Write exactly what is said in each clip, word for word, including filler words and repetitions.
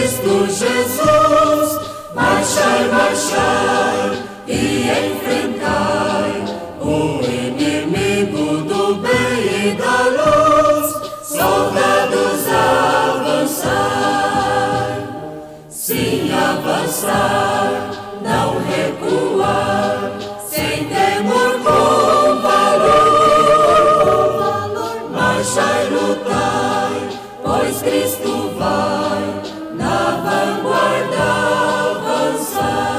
Cristo Jesus, marchai, marchai e enfrentai o inimigo do bem e da luz. Soldados, avançai, sim, avançar, não recuar, sem temor, com valor. Marchai, lutai, pois Cristo vai na vanguarda avançar.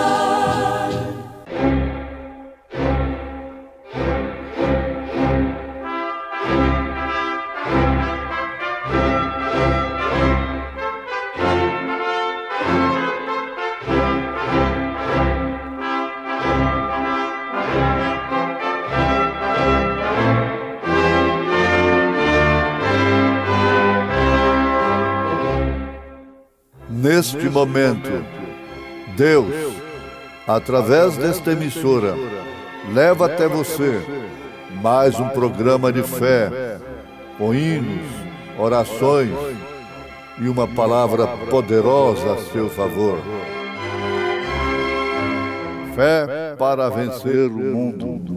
Neste momento, Deus, através desta emissora, leva até você mais um programa de fé, com hinos, orações e uma palavra poderosa a seu favor. Fé para vencer o mundo.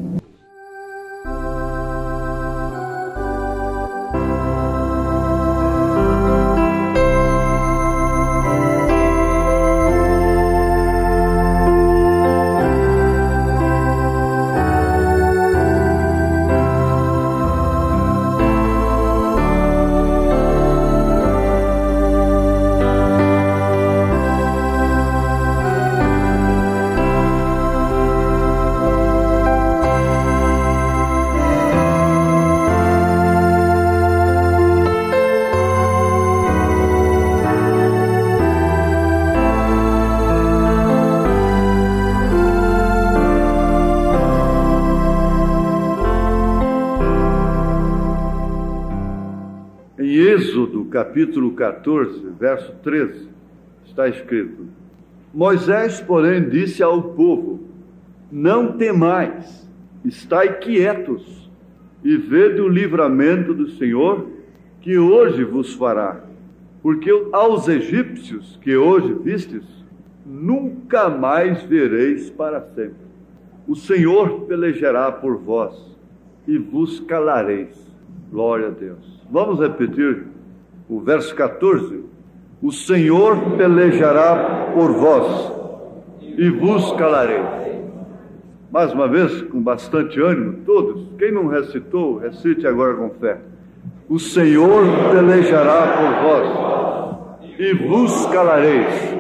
Capítulo quatorze, verso treze, está escrito: Moisés, porém, disse ao povo: Não temais, estai quietos, e vede o livramento do Senhor, que hoje vos fará. Porque aos egípcios que hoje vistes, nunca mais vereis para sempre. O Senhor pelejará por vós, e vos calareis. Glória a Deus. Vamos repetir o verso quatorze: O Senhor pelejará por vós e vos calareis. Mais uma vez, com bastante ânimo, todos. Quem não recitou, recite agora com fé. O Senhor pelejará por vós e vos calareis.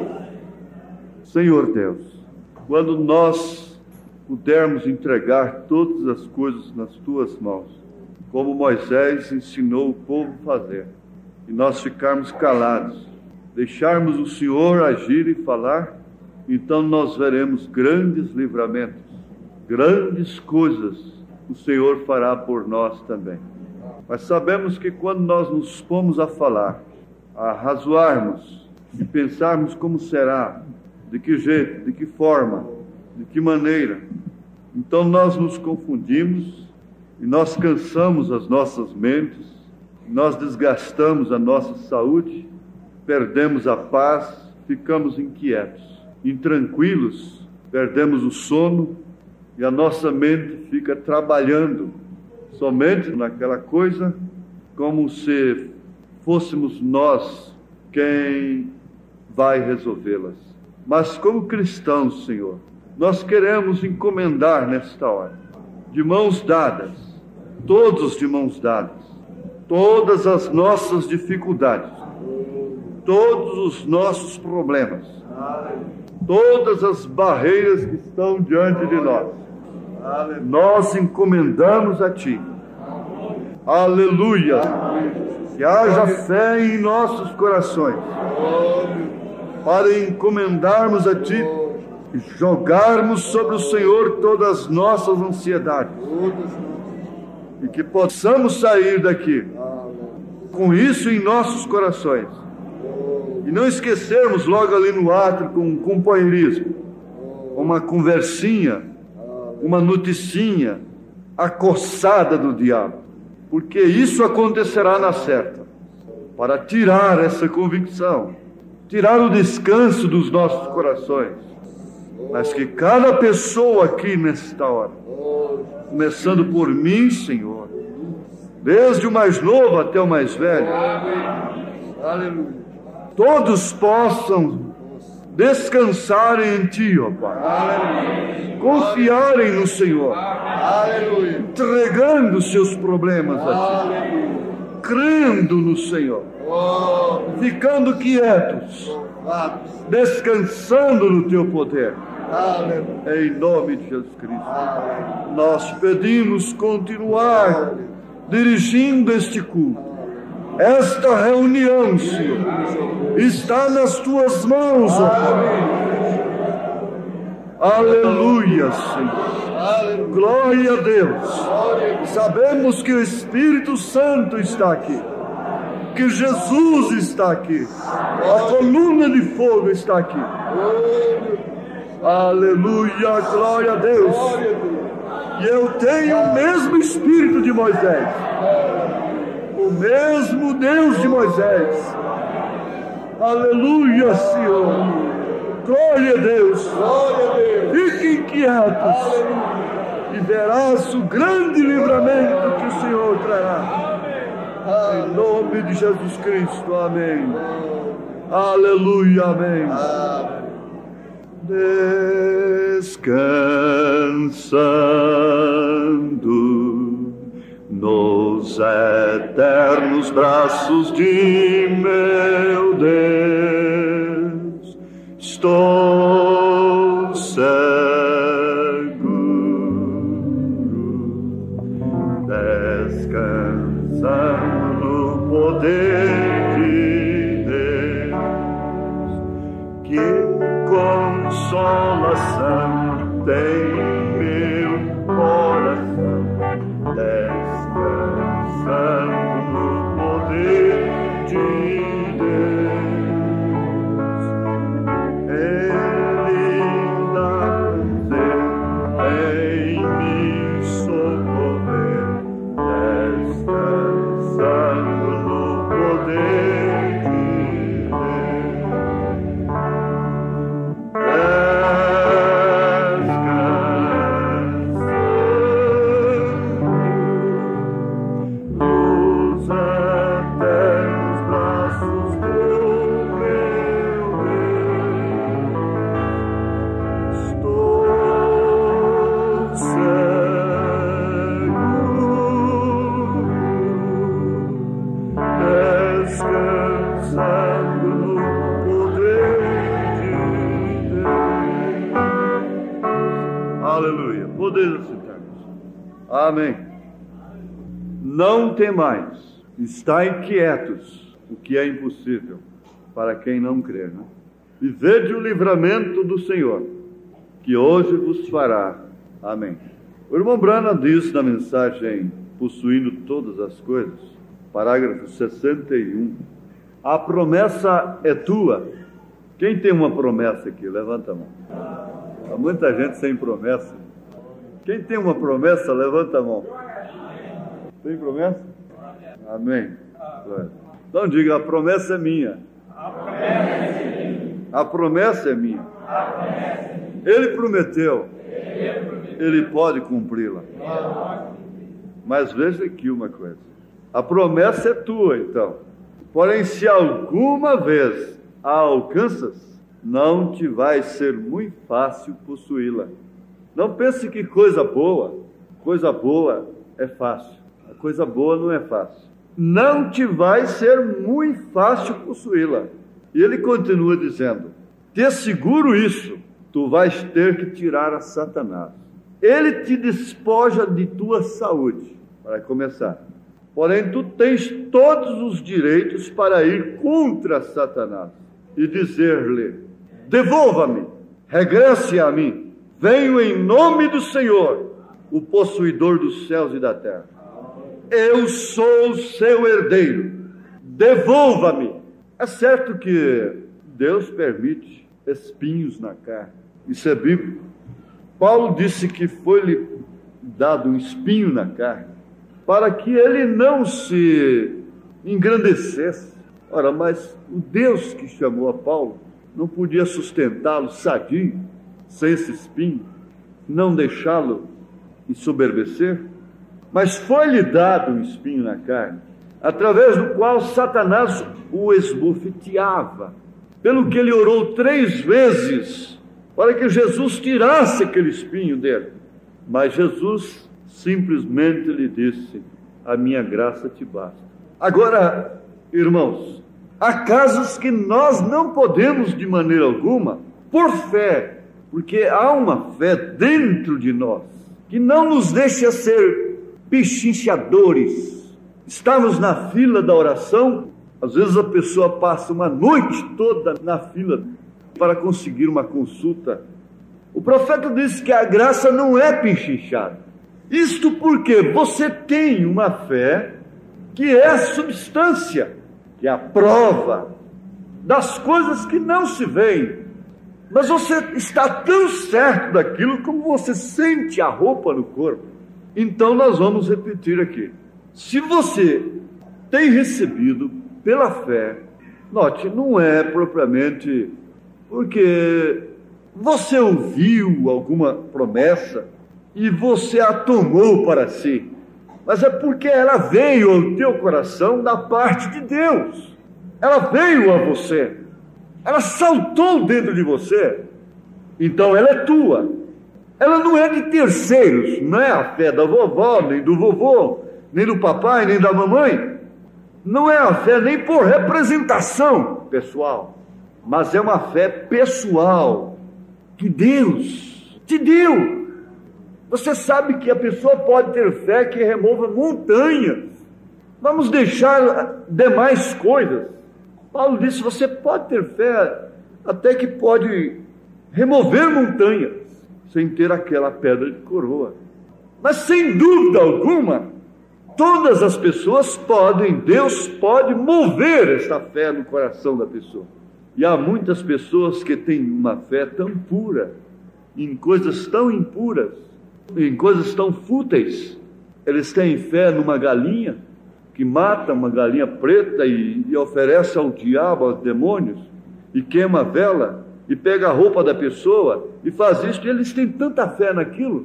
Senhor Deus, quando nós pudermos entregar todas as coisas nas tuas mãos, como Moisés ensinou o povo a fazer, e nós ficarmos calados, deixarmos o Senhor agir e falar, então nós veremos grandes livramentos, grandes coisas o Senhor fará por nós também. Mas sabemos que quando nós nos pomos a falar, a razoarmos e pensarmos como será, de que jeito, de que forma, de que maneira, então nós nos confundimos e nós cansamos as nossas mentes, nós desgastamos a nossa saúde, perdemos a paz, ficamos inquietos, intranquilos, perdemos o sono e a nossa mente fica trabalhando somente naquela coisa, como se fôssemos nós quem vai resolvê-las. Mas como cristãos, Senhor, nós queremos encomendar nesta hora, de mãos dadas, todos de mãos dadas, todas as nossas dificuldades, todos os nossos problemas, todas as barreiras que estão diante de nós, nós encomendamos a Ti. Aleluia! Que haja fé em nossos corações, para encomendarmos a Ti e jogarmos sobre o Senhor todas as nossas ansiedades, e que possamos sair daqui com isso em nossos corações, e não esquecermos logo ali no átrio com um companheirismo, uma conversinha, uma noticinha acossada do diabo, porque isso acontecerá na certa, para tirar essa convicção tirar o descanso dos nossos corações, mas que cada pessoa aqui nesta hora, começando por mim, Senhor, desde o mais novo até o mais velho, todos possam descansarem em Ti, ó Pai, confiarem no Senhor, entregando seus problemas a Ti, crendo no Senhor, ficando quietos, descansando no Teu poder. Em nome de Jesus Cristo, nós pedimos continuar dirigindo este culto. Esta reunião, Senhor, está nas Tuas mãos, ó Pai. Aleluia, Senhor. Glória a Deus. Sabemos que o Espírito Santo está aqui, que Jesus está aqui, a coluna de fogo está aqui. Aleluia, glória a Deus. E eu tenho o mesmo Espírito de Moisés, o mesmo Deus de Moisés. Aleluia, Senhor. Glória a Deus. Fiquem quietos e verás o grande livramento que o Senhor trará. Em nome de Jesus Cristo, amém. Aleluia, amém. Descansando nos eternos braços de meu Deus, estou seguro, descansando no poder de Deus, que consolação tem meu coração, descansando no poder de Deus. Ele dá prazer em me socorrer, descansando no poder de Amém. Não temais, estai quietos, o que é impossível para quem não crê, né? E vede o livramento do Senhor, que hoje vos fará. Amém. O irmão Branham diz na mensagem Possuindo Todas as Coisas, parágrafo sessenta e um, a promessa é tua. Quem tem uma promessa aqui? Levanta a mão. Há muita gente sem promessa. Quem tem uma promessa, levanta a mão. Tem promessa? Amém. Então diga, a promessa é minha. A promessa é minha. Ele prometeu. Ele pode cumpri-la. Mas veja aqui uma coisa. A promessa é tua, então. Porém, se alguma vez a alcanças, não te vai ser muito fácil possuí-la. Não pense que coisa boa, coisa boa é fácil. A coisa boa não é fácil. Não te vai ser muito fácil possuí-la. E ele continua dizendo, te asseguro isso, tu vais ter que tirar a Satanás. Ele te despoja de tua saúde, para começar. Porém, tu tens todos os direitos para ir contra Satanás e dizer-lhe, devolva-me, regresse a mim. Venho em nome do Senhor, o possuidor dos céus e da terra. Eu sou o seu herdeiro. Devolva-me. É certo que Deus permite espinhos na carne. Isso é bíblico. Paulo disse que foi-lhe dado um espinho na carne para que ele não se engrandecesse, Ora, mas o Deus que chamou a Paulo não podia sustentá-lo sadio, sem esse espinho, não deixá-lo ensoberbecer? Mas foi-lhe dado um espinho na carne, através do qual Satanás o esbofeteava, pelo que ele orou três vezes para que Jesus tirasse aquele espinho dele. Mas Jesus simplesmente lhe disse: a minha graça te basta. Agora, irmãos, há casos que nós não podemos de maneira alguma, por fé, porque há uma fé dentro de nós que não nos deixa ser pechinchadores. Estamos na fila da oração, às vezes a pessoa passa uma noite toda na fila para conseguir uma consulta. O profeta disse que a graça não é pechinchada. Isto porque você tem uma fé que é a substância, que é a prova das coisas que não se veem. Mas você está tão certo daquilo como você sente a roupa no corpo. Então nós vamos repetir aqui. Se você tem recebido pela fé, note, não é propriamente porque você ouviu alguma promessa e você a tomou para si, mas é porque ela veio ao teu coração da parte de Deus. Ela veio a você, ela saltou dentro de você, então ela é tua. Ela não é de terceiros, não é a fé da vovó, nem do vovô, nem do papai, nem da mamãe. Não é a fé nem por representação pessoal, mas é uma fé pessoal que Deus te deu. Você sabe que a pessoa pode ter fé que remova montanhas. Vamos deixar demais coisas. Paulo disse: você pode ter fé até que pode remover montanhas sem ter aquela pedra de coroa. Mas sem dúvida alguma, todas as pessoas podem, Deus pode mover esta fé no coração da pessoa. E há muitas pessoas que têm uma fé tão pura, em coisas tão impuras, em coisas tão fúteis. Eles têm fé numa galinha, que mata uma galinha preta e, e oferece ao diabo, aos demônios, e queima a vela, e pega a roupa da pessoa, e faz isso, e eles têm tanta fé naquilo.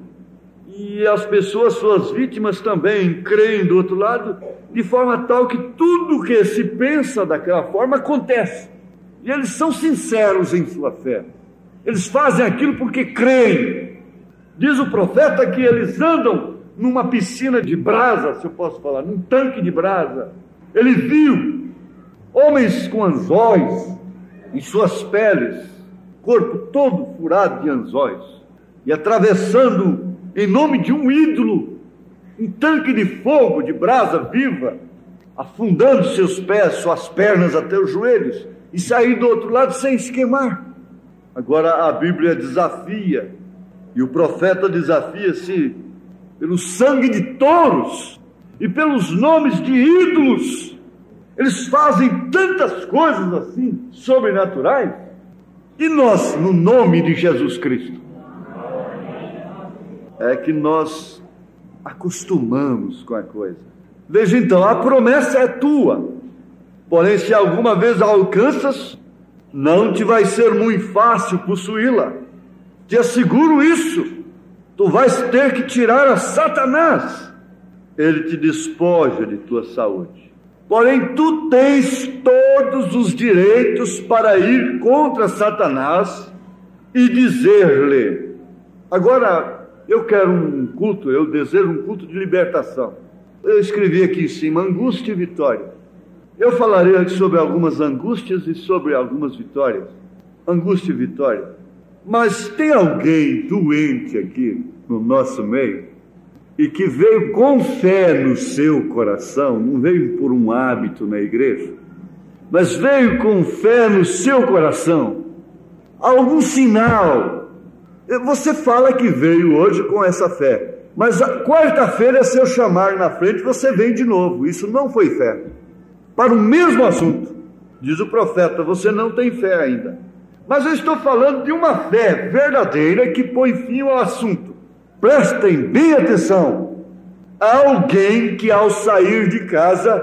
E as pessoas, suas vítimas também, creem do outro lado, de forma tal que tudo que se pensa daquela forma acontece. E eles são sinceros em sua fé. Eles fazem aquilo porque creem. Diz o profeta que eles andam numa piscina de brasa, se eu posso falar, num tanque de brasa. Ele viu homens com anzóis em suas peles, corpo todo furado de anzóis, e atravessando, em nome de um ídolo, um tanque de fogo, de brasa viva, afundando seus pés, suas pernas até os joelhos, e sair do outro lado sem se queimar. Agora a Bíblia desafia, e o profeta desafia-se pelo sangue de touros e pelos nomes de ídolos. Eles fazem tantas coisas assim, sobrenaturais, e nós, no nome de Jesus Cristo, é que nós acostumamos com a coisa. Veja então, a promessa é tua, porém se alguma vez a alcanças, não te vai ser muito fácil possuí-la. Te asseguro isso. Tu vais ter que tirar a Satanás. Ele te despoja de tua saúde. Porém tu tens todos os direitos para ir contra Satanás e dizer-lhe. Agora, eu quero um culto, eu desejo um culto de libertação. Eu escrevi aqui em cima, angústia e vitória. Eu falarei sobre algumas angústias e sobre algumas vitórias. Angústia e vitória. Mas tem alguém doente aqui no nosso meio e que veio com fé no seu coração, não veio por um hábito na igreja, mas veio com fé no seu coração, algum sinal. Você fala que veio hoje com essa fé, mas a quarta-feira, se eu chamar na frente, você vem de novo. Isso não foi fé. Para o mesmo assunto, diz o profeta, você não tem fé ainda. Mas eu estou falando de uma fé verdadeira que põe fim ao assunto. Prestem bem atenção. Há alguém que ao sair de casa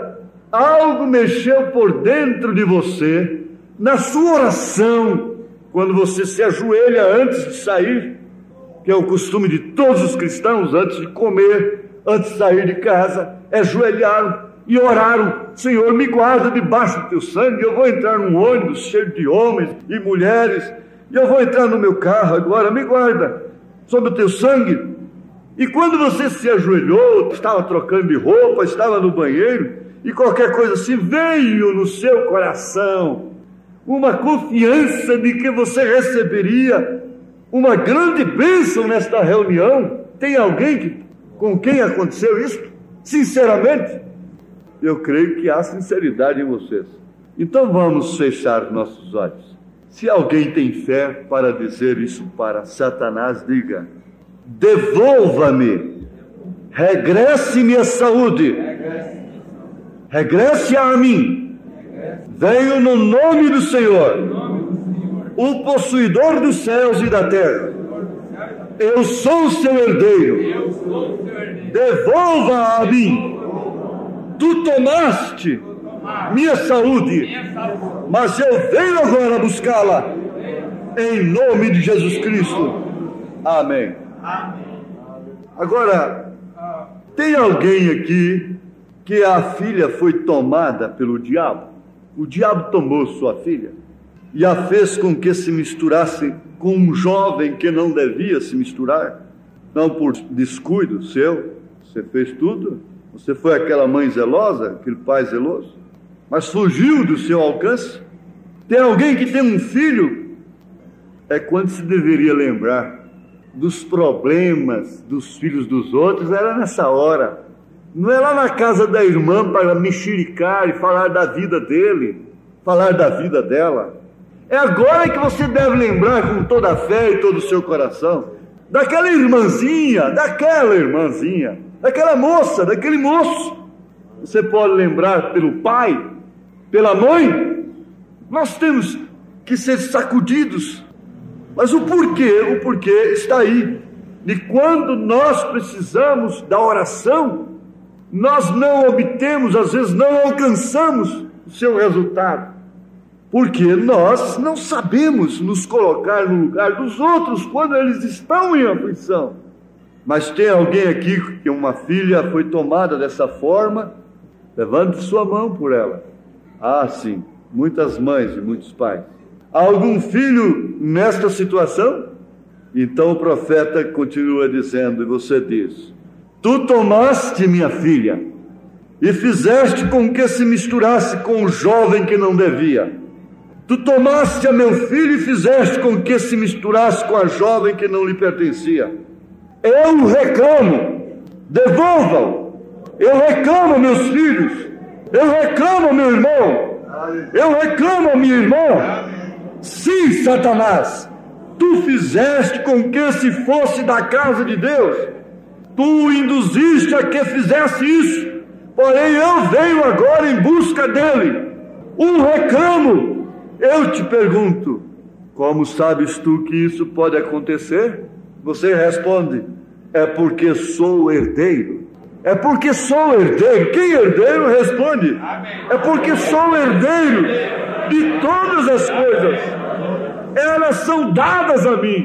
Algo mexeu por dentro de você, na sua oração, quando você se ajoelha antes de sair, que é o costume de todos os cristãos, antes de comer, antes de sair de casa, é ajoelharam e oraram: Senhor, me guarda debaixo do teu sangue. Eu vou entrar num ônibus cheio de homens e mulheres, e eu vou entrar no meu carro agora, me guarda sob o teu sangue. E quando você se ajoelhou, estava trocando de roupa, estava no banheiro, e qualquer coisa assim, veio no seu coração uma confiança de que você receberia uma grande bênção nesta reunião. Tem alguém que, com quem aconteceu isso? Sinceramente, eu creio que há sinceridade em vocês. Então vamos fechar nossos olhos. Se alguém tem fé para dizer isso para Satanás, diga: devolva-me, regresse-me a saúde, regresse a mim, venho no nome do Senhor, o possuidor dos céus e da terra. Eu sou o seu herdeiro, devolva a mim. Tu tomaste minha saúde, mas eu venho agora buscá-la, em nome de Jesus Cristo. Amém. Agora, tem alguém aqui que a filha foi tomada pelo diabo? O diabo tomou sua filha e a fez com que se misturasse com um jovem que não devia se misturar, não por descuido seu. Você fez tudo, você foi aquela mãe zelosa, aquele pai zeloso, mas fugiu do seu alcance. Tem alguém que tem um filho? É quando se deveria lembrar dos problemas dos filhos dos outros, era nessa hora. Não é lá na casa da irmã para mexericar e falar da vida dele, falar da vida dela. É agora que você deve lembrar com toda a fé e todo o seu coração daquela irmãzinha, daquela irmãzinha, daquela moça, daquele moço. Você pode lembrar pelo pai, pela mãe. Nós temos que ser sacudidos. Mas o porquê, o porquê está aí. De quando nós precisamos da oração, nós não obtemos, às vezes não alcançamos o seu resultado. Porque nós não sabemos nos colocar no lugar dos outros quando eles estão em aflição. Mas tem alguém aqui que uma filha foi tomada dessa forma? Levante sua mão por ela. Ah, sim, muitas mães e muitos pais. Há algum filho nesta situação? Então o profeta continua dizendo, e você diz: tu tomaste minha filha e fizeste com que se misturasse com o jovem que não devia. Tu tomaste a meu filho e fizeste com que se misturasse com a jovem que não lhe pertencia. Eu reclamo, devolvam. Eu reclamo meus filhos. Eu reclamo meu irmão. Eu reclamo minha irmã. Sim, Satanás, tu fizeste com que se fosse da casa de Deus. Tu induziste a que fizesse isso. Porém eu venho agora em busca dele. Um reclamo. Eu te pergunto, como sabes tu que isso pode acontecer? Você responde: é porque sou herdeiro. É porque sou herdeiro. Quem herdeiro responde: é porque sou herdeiro de todas as coisas. Elas são dadas a mim.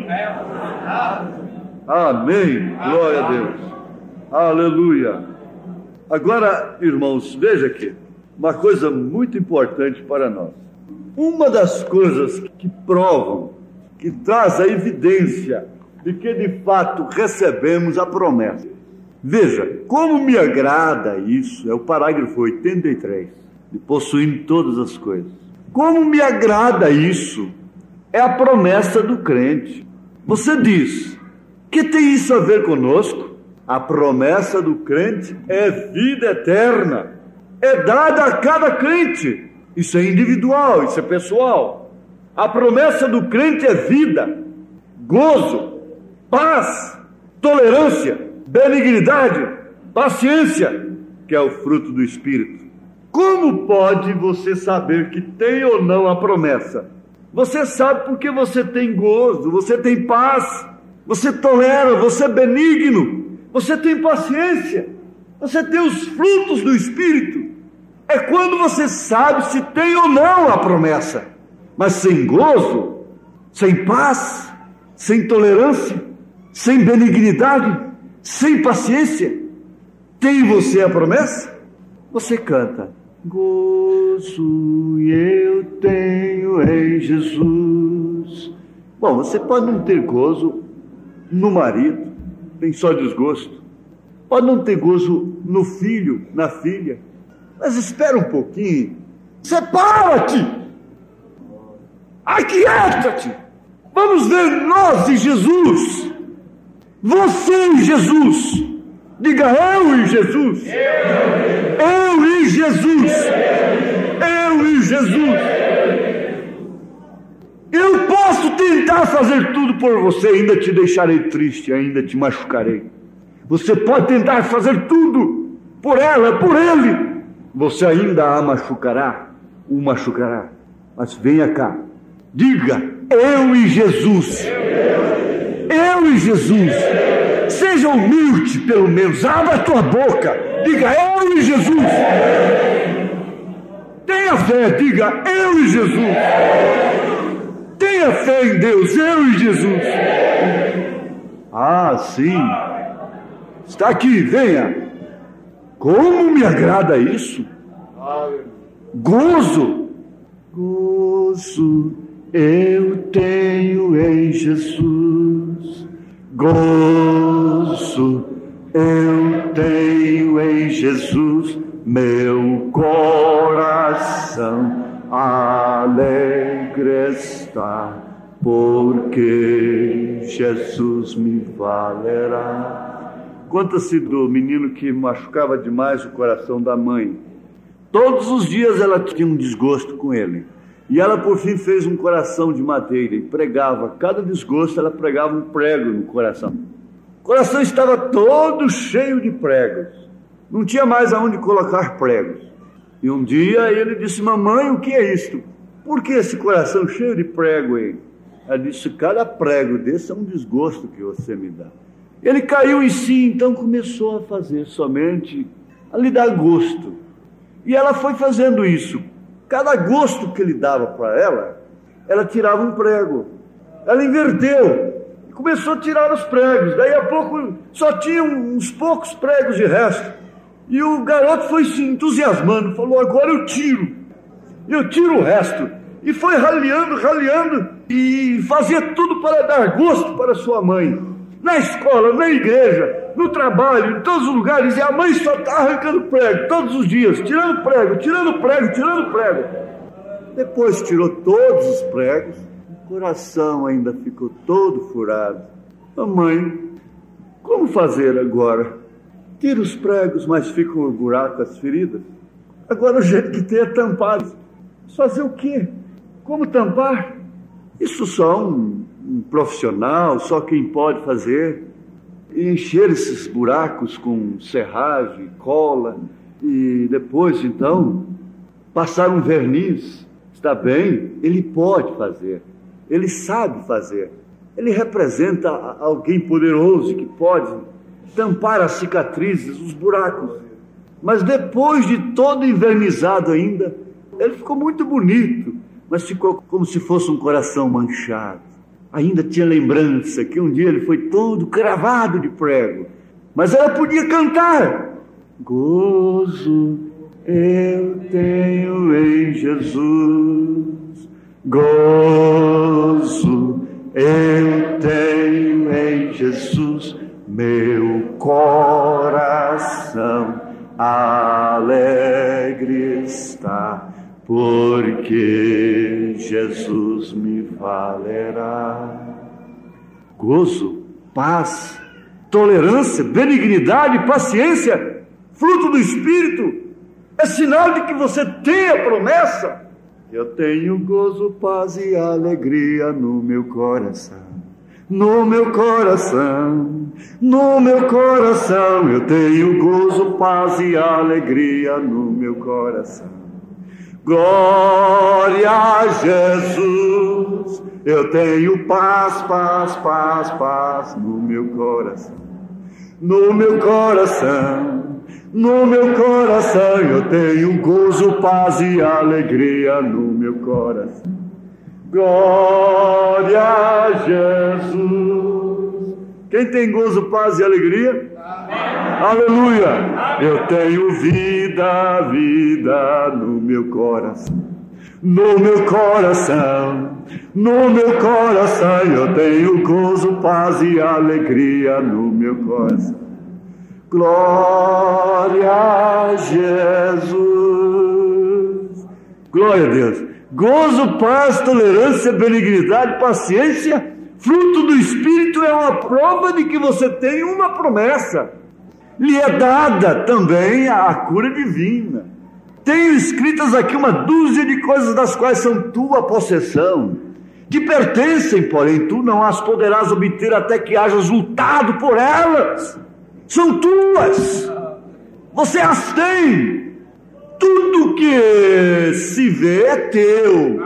Amém. Glória a Deus. Aleluia. Agora, irmãos, veja aqui uma coisa muito importante para nós. Uma das coisas que provam, que traz a evidência de que de fato recebemos a promessa. Veja, como me agrada isso, é o parágrafo oitenta e três, de possuindo todas as coisas. Como me agrada isso, é a promessa do crente. Você diz, que tem isso a ver conosco? A promessa do crente é vida eterna, é dada a cada crente. Isso é individual, isso é pessoal. A promessa do crente é vida, gozo, paz, tolerância, benignidade, paciência, que é o fruto do Espírito. Como pode você saber que tem ou não a promessa? Você sabe porque você tem gozo, você tem paz, você tolera, você é benigno, você tem paciência, você tem os frutos do Espírito. é quando você sabe se tem ou não a promessa. Mas sem gozo, sem paz, sem tolerância, sem benignidade, sem paciência, tem você a promessa? Você canta: gozo eu tenho em Jesus. Bom, você pode não ter gozo no marido, tem só desgosto. Pode não ter gozo no filho, na filha. Mas espera um pouquinho. Separa-te! Aquieta-te! Vamos ver nós e Jesus. Você e Jesus. Diga: eu e Jesus. Eu e Jesus. Eu e Jesus. Eu posso tentar fazer tudo por você, ainda te deixarei triste, ainda te machucarei. Você pode tentar fazer tudo por ela, por ele. Você ainda a machucará, o machucará. Mas venha cá, diga: eu e Jesus. Eu e Jesus. Seja humilde, pelo menos. Abra a tua boca. Diga: eu e Jesus. Tenha fé. Diga: eu e Jesus. Tenha fé em Deus. Eu e Jesus. Ah, sim. Está aqui, venha. Como me agrada isso. Gozo. Gozo eu tenho em Jesus. Gozo eu tenho em Jesus. Meu coração alegre está, porque Jesus me valerá. Conta-se do menino que machucava demais o coração da mãe. Todos os dias ela tinha um desgosto com ele. E ela por fim fez um coração de madeira e pregava. Cada desgosto ela pregava um prego no coração. O coração estava todo cheio de pregos. Não tinha mais aonde colocar pregos. E um dia ele disse: mamãe, o que é isto? Por que esse coração cheio de prego aí? Ela disse: cada prego desse é um desgosto que você me dá. Ele caiu em si, então começou a fazer somente, a lhe dar gosto. E ela foi fazendo isso. Cada gosto que ele dava para ela, ela tirava um prego. Ela inverteu e começou a tirar os pregos. Daí a pouco só tinha uns poucos pregos de resto. E o garoto foi se entusiasmando, falou: agora eu tiro. Eu tiro o resto. E foi raleando, raleando e fazia tudo para dar gosto para sua mãe. Na escola, na igreja, no trabalho, em todos os lugares, e a mãe só está arrancando prego, todos os dias, tirando prego, tirando prego, tirando prego. Depois tirou todos os pregos, o coração ainda ficou todo furado. Mamãe, como fazer agora? Tira os pregos, mas ficam o buraco, as feridas. Agora o jeito que tem é tampar. Fazer o quê? Como tampar? Isso só um... um profissional, só quem pode fazer, e encher esses buracos com serragem, cola, e depois então passar um verniz. Está bem, ele pode fazer, ele sabe fazer, ele representa alguém poderoso que pode tampar as cicatrizes, os buracos. Mas depois de todo envernizado ainda, ele ficou muito bonito, mas ficou como se fosse um coração manchado. Ainda tinha lembrança que um dia ele foi todo cravado de prego. Mas ela podia cantar: gozo eu tenho em Jesus. Gozo eu tenho em Jesus. Meu coração alegre está, porque Jesus me valerá. Gozo, paz, tolerância, benignidade, paciência, fruto do Espírito, é sinal de que você tem a promessa. Eu tenho gozo, paz e alegria no meu coração. No meu coração, no meu coração, eu tenho gozo, paz e alegria no meu coração. Glória a Jesus, eu tenho paz, paz, paz, paz no meu coração. No meu coração, No meu coração eu tenho gozo, paz e alegria no meu coração. Glória a Jesus. Quem tem gozo, paz e alegria? Amém. Aleluia. Amém. Eu tenho vida, vida no meu coração. No meu coração, no meu coração eu tenho gozo, paz e alegria no meu coração. Glória a Jesus. Glória a Deus. Gozo, paz, tolerância, benignidade, paciência, fruto do Espírito, é uma prova de que você tem uma promessa. Lhe é dada também a cura divina. Tenho escritas aqui uma dúzia de coisas das quais são tua possessão, que pertencem, porém tu não as poderás obter até que hajas lutado por elas. São tuas, você as tem. Tudo que se vê é teu.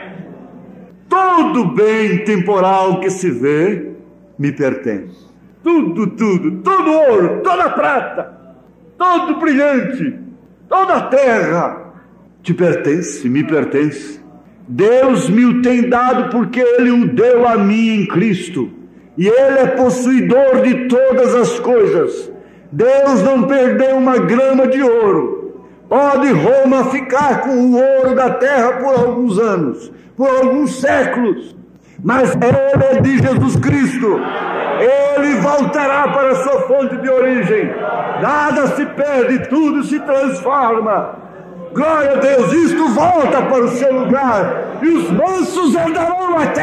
Todo bem temporal que se vê me pertence. Tudo, tudo, todo ouro, toda prata, todo brilhante, toda a terra te pertence, me pertence. Deus me o tem dado porque Ele o deu a mim em Cristo. E Ele é possuidor de todas as coisas. Deus não perdeu uma grama de ouro. Pode Roma ficar com o ouro da terra por alguns anos, por alguns séculos, mas Ele é de Jesus Cristo. Ele voltará para a sua fonte de origem. Nada se perde, tudo se transforma. Glória a Deus, isto volta para o seu lugar, e os mansos herdarão a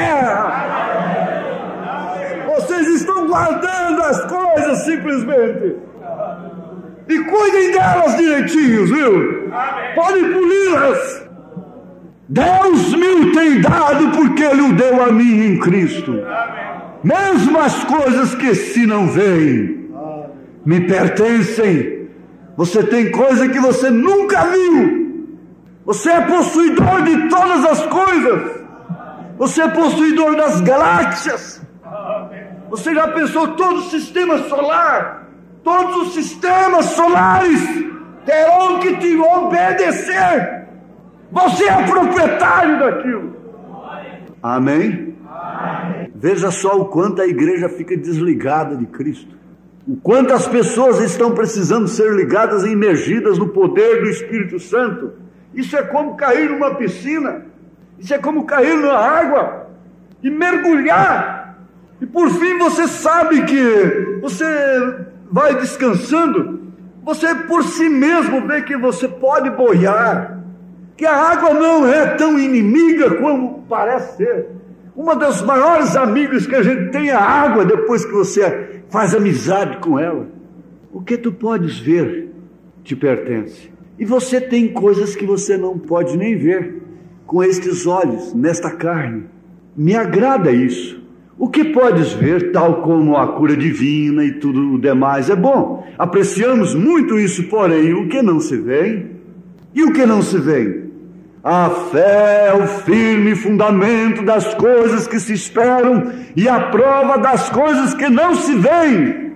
terra. Vocês estão guardando as coisas simplesmente, e cuidem delas direitinhos, viu? Podem poli-las. Deus me o tem dado porque Ele o deu a mim em Cristo. Mesmo as coisas que se não veem me pertencem. Você tem coisa que você nunca viu. Você é possuidor de todas as coisas. Você é possuidor das galáxias. Você já pensou todo o sistema solar? Todos os sistemas solares terão que te obedecer. Você é proprietário daquilo. Amém? Amém? Veja só o quanto a igreja fica desligada de Cristo. O quanto as pessoas estão precisando ser ligadas e imergidas no poder do Espírito Santo. Isso é como cair numa piscina. Isso é como cair na água e mergulhar. E por fim você sabe que você vai descansando, você por si mesmo vê que você pode boiar, que a água não é tão inimiga como parece ser. Uma das maiores amigas que a gente tem é a água, depois que você faz amizade com ela. O que tu podes ver te pertence. E você tem coisas que você não pode nem ver com estes olhos, nesta carne. Me agrada isso. O que podes ver, tal como a cura divina e tudo o demais, é bom. Apreciamos muito isso, porém, o que não se vê? E o que não se vê? A fé é o firme fundamento das coisas que se esperam e a prova das coisas que não se veem.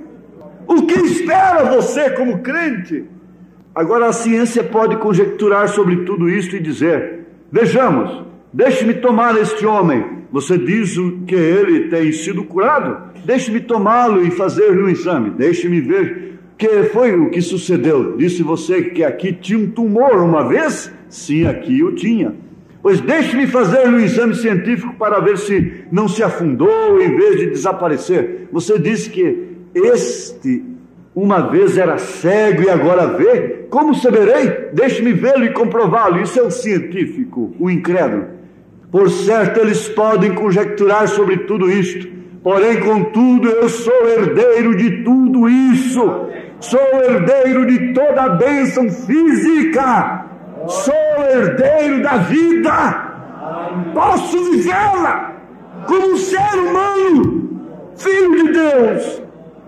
O que espera você como crente? Agora a ciência pode conjecturar sobre tudo isto e dizer: vejamos, deixe-me tomar este homem. Você diz que ele tem sido curado? Deixe-me tomá-lo e fazer-lhe um exame. Deixe-me ver o que foi o que sucedeu. Disse você que aqui tinha um tumor uma vez? Sim, aqui eu tinha. Pois deixe-me fazer-lhe um exame científico para ver se não se afundou em vez de desaparecer. Você disse que este uma vez era cego e agora vê? Como saberei? Deixe-me vê-lo e comprová-lo. Isso é o científico, o incrédulo. Por certo, eles podem conjecturar sobre tudo isto, porém, contudo, eu sou herdeiro de tudo isso, sou herdeiro de toda a bênção física, sou herdeiro da vida, posso vivê-la como um ser humano, filho de Deus,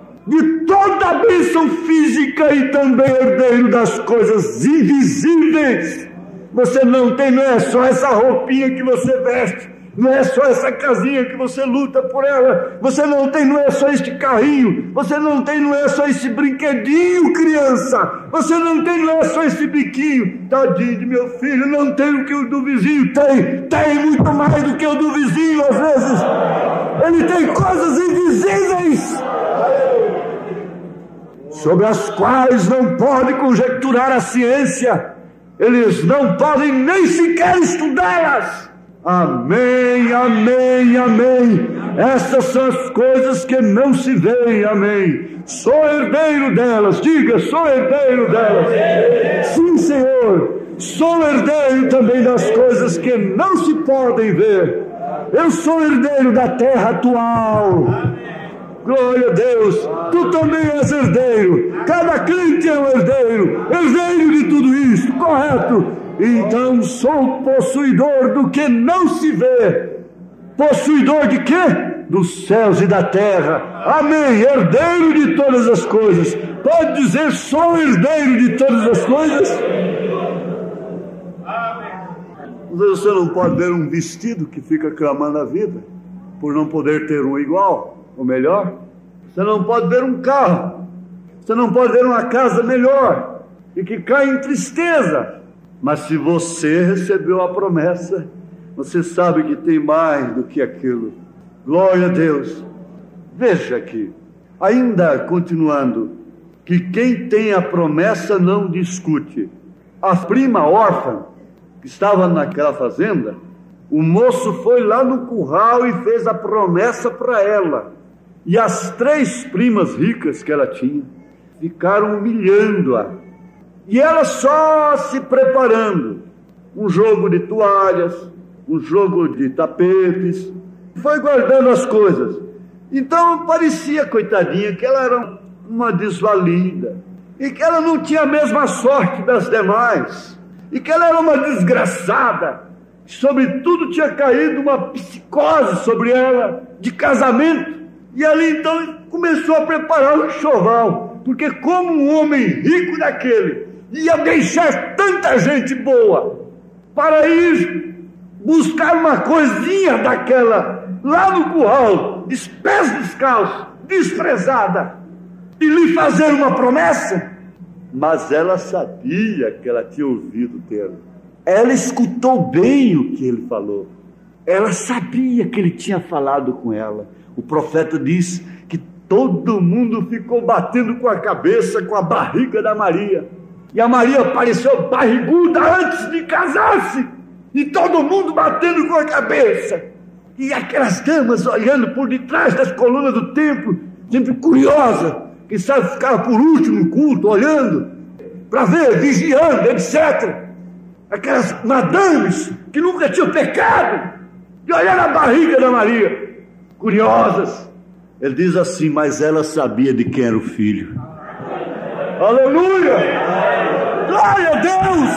de toda a bênção física e também herdeiro das coisas invisíveis. Você não tem, não é só essa roupinha que você veste, Não é só essa casinha que você luta por ela. Você não tem, não é só este carrinho. Você não tem, não é só esse brinquedinho, criança. Você não tem, não é só esse biquinho. Tadinho de meu filho, não tem o que o do vizinho tem. Tem muito mais do que o do vizinho, às vezes. Ele tem coisas invisíveis, sobre as quais não pode conjecturar a ciência. Eles não podem nem sequer estudá-las. Amém, amém, amém. Essas são as coisas que não se veem, amém. Sou herdeiro delas, diga, sou herdeiro delas. Sim, Senhor, sou herdeiro também das coisas que não se podem ver. Eu sou herdeiro da terra atual. Glória a Deus. Tu também és herdeiro. Cada crente é um herdeiro. Herdeiro de tudo isso, correto? Então sou possuidor do que não se vê. Possuidor de quê? Dos céus e da terra. Amém. Herdeiro de todas as coisas. Pode dizer, sou herdeiro de todas as coisas? Você não pode ver um vestido que fica clamando a vida por não poder ter um igual ou melhor. Você não pode ver um carro. Você não pode ver uma casa melhor e que cai em tristeza. Mas se você recebeu a promessa, você sabe que tem mais do que aquilo. Glória a Deus. Veja aqui, ainda continuando, que quem tem a promessa não discute. A prima órfã que estava naquela fazenda, o moço foi lá no curral e fez a promessa para ela. E as três primas ricas que ela tinha ficaram humilhando-a. E ela só se preparando. Um jogo de toalhas, um jogo de tapetes. Foi guardando as coisas. Então parecia, coitadinha, que ela era uma desvalida. E que ela não tinha a mesma sorte das demais. E que ela era uma desgraçada. Sobretudo tinha caído uma psicose sobre ela de casamento. E ali então começou a preparar o enxoval. Porque como um homem rico daquele ia deixar tanta gente boa para ir buscar uma coisinha daquela lá no curral, pés descalços, desprezada, e lhe fazer uma promessa? Mas ela sabia que ela tinha ouvido o termo. Ela escutou bem o que ele falou. Ela sabia que ele tinha falado com ela. O profeta diz que todo mundo ficou batendo com a cabeça, com a barriga da Maria. E a Maria pareceu barriguda antes de casar-se. E todo mundo batendo com a cabeça. E aquelas damas olhando por detrás das colunas do templo, sempre curiosa, que sabe, ficava por último no culto, olhando, para ver, vigiando, etcétera. Aquelas madames que nunca tinham pecado, e olhando a barriga da Maria, curiosas. Ele diz assim, mas ela sabia de quem era o filho. Aleluia! Glória a Deus!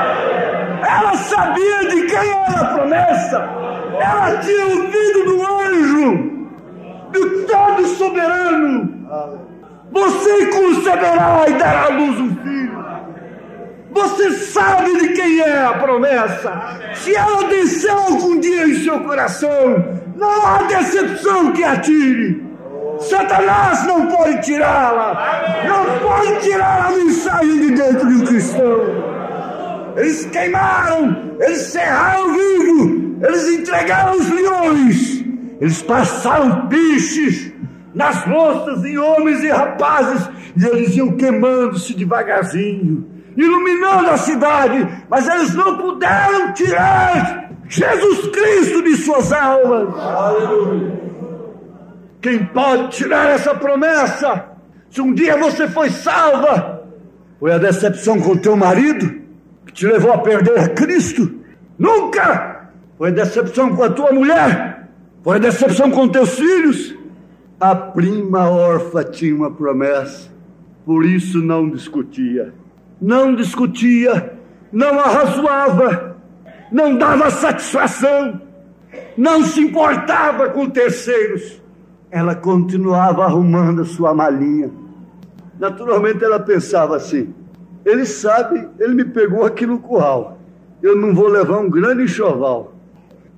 Ela sabia de quem era a promessa. Ela tinha ouvido do anjo, do todo soberano. Você conceberá e dará à luz um filho. Você sabe de quem é a promessa. Se ela desceu algum dia em seu coração, não há decepção que a tire. Satanás não pode tirá-la. Não pode tirar a mensagem de dentro de um cristão. Eles queimaram, eles serraram vivo, eles entregaram os leões, eles passaram piches nas moças e homens e rapazes, e eles iam queimando-se devagarzinho, iluminando a cidade, mas eles não puderam tirar Jesus Cristo de suas almas. Aleluia. Quem pode tirar essa promessa? Se um dia você foi salva, foi a decepção com o teu marido que te levou a perder a Cristo? Nunca! Foi a decepção com a tua mulher? Foi a decepção com teus filhos? A prima órfã tinha uma promessa, por isso não discutia. Não discutia, não arrazoava, não dava satisfação, não se importava com terceiros. Ela continuava arrumando a sua malinha. Naturalmente ela pensava assim, ele sabe, ele me pegou aqui no curral, eu não vou levar um grande enxoval.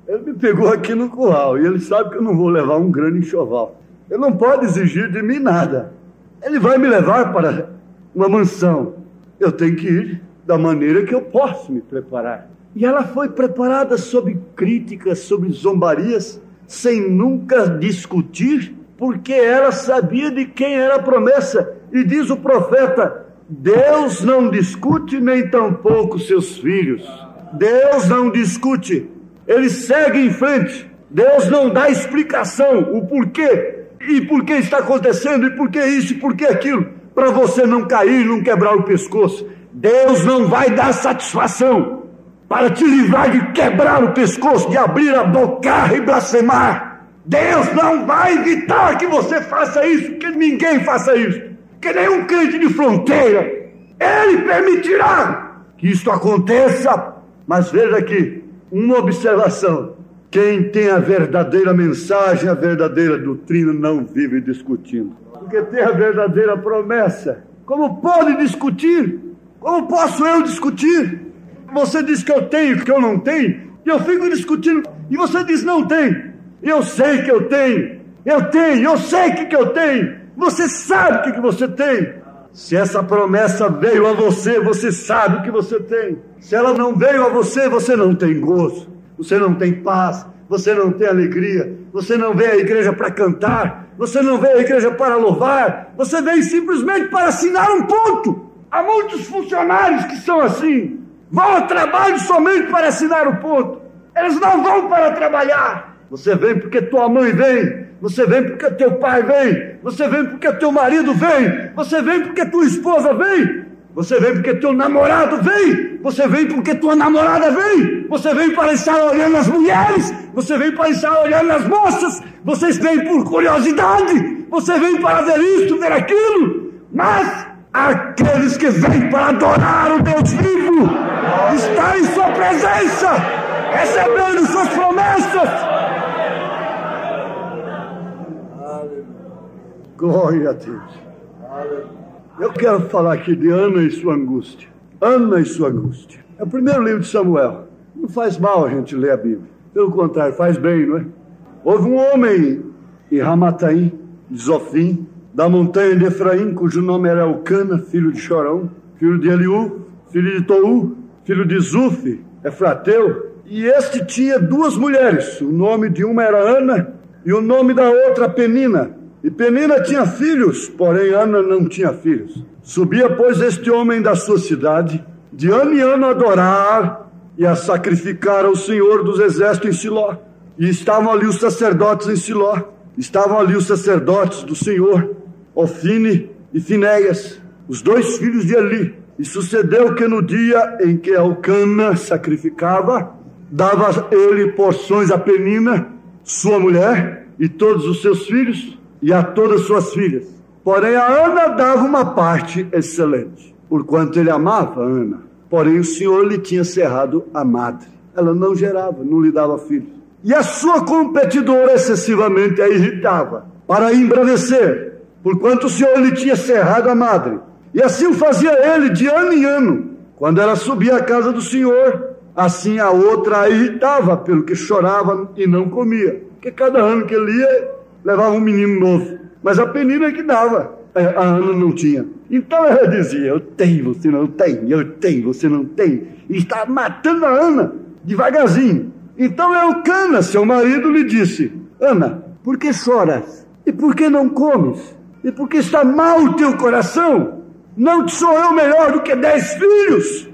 Ele me pegou aqui no curral e ele sabe que eu não vou levar um grande enxoval. Ele não pode exigir de mim nada. Ele vai me levar para uma mansão. Eu tenho que ir da maneira que eu posso me preparar. E ela foi preparada sob críticas, sob zombarias, sem nunca discutir, porque ela sabia de quem era a promessa. E diz o profeta: Deus não discute, nem tampouco seus filhos. Deus não discute. Ele segue em frente. Deus não dá explicação, o porquê, e por que está acontecendo, e por que isso, e por que aquilo, para você não cair, não quebrar o pescoço. Deus não vai dar satisfação para te livrar de quebrar o pescoço, de abrir a boca e blasfemar. Deus não vai evitar que você faça isso, que ninguém faça isso, que nenhum crente de fronteira. Ele permitirá que isso aconteça. Mas veja aqui, uma observação: quem tem a verdadeira mensagem, a verdadeira doutrina, não vive discutindo, porque tem a verdadeira promessa. Como pode discutir? Como posso eu discutir? Você diz que eu tenho, que eu não tenho, e eu fico discutindo, e você diz não tem. Eu sei que eu tenho, eu tenho, eu sei o que, que eu tenho, você sabe o que, que você tem. Se essa promessa veio a você, você sabe o que você tem. Se ela não veio a você, você não tem gozo, você não tem paz, você não tem alegria, você não veio à igreja para cantar, você não veio à igreja para louvar, você veio simplesmente para assinar um ponto. Há muitos funcionários que são assim, vão ao trabalho somente para assinar o ponto, eles não vão para trabalhar. Você vem porque tua mãe vem, você vem porque teu pai vem, você vem porque teu marido vem, você vem porque tua esposa vem, você vem porque teu namorado vem, você vem porque tua namorada vem, você vem para estar olhando as mulheres, você vem para estar olhando as moças, vocês vêm por curiosidade, você vem para ver isto, ver aquilo. Mas aqueles que vêm para adorar o Deus vivo, está em sua presença, recebendo suas promessas. Glória a Deus. Eu quero falar aqui de Ana e sua angústia. Ana e sua angústia. É o primeiro livro de Samuel. Não faz mal a gente ler a Bíblia. Pelo contrário, faz bem, não é? Houve um homem em Ramataim, de Zofim, da montanha de Efraim, cujo nome era Elcana, filho de Chorão, filho de Eliú, filho de Tou, filho de Zufi, Efrateu. E este tinha duas mulheres. O nome de uma era Ana e o nome da outra Penina. E Penina tinha filhos, porém Ana não tinha filhos. Subia, pois, este homem da sua cidade, de ano em ano a adorar e a sacrificar ao Senhor dos Exércitos em Siló. E estavam ali os sacerdotes em Siló. Estavam ali os sacerdotes do Senhor, Ofine e Finéias, os dois filhos de Eli. E sucedeu que no dia em que Elcana sacrificava, dava ele porções a Penina, sua mulher, e todos os seus filhos, e a todas suas filhas. Porém a Ana dava uma parte excelente, porquanto ele amava a Ana. Porém o Senhor lhe tinha cerrado a madre. Ela não gerava, não lhe dava filhos. E a sua competidora excessivamente a irritava, para embrandecer, porquanto o Senhor lhe tinha cerrado a madre. E assim o fazia ele de ano em ano. Quando ela subia à casa do Senhor, assim a outra a irritava, pelo que chorava e não comia. Porque cada ano que ele ia, levava um menino novo. Mas a Penina que dava, a Ana não tinha. Então ela dizia: eu tenho, você não tem, eu tenho, você não tem. E estava matando a Ana, devagarzinho. Então Elcana, seu marido, lhe disse: Ana, por que choras? E por que não comes? E por que está mal o teu coração? Não te sou eu melhor do que dez filhos?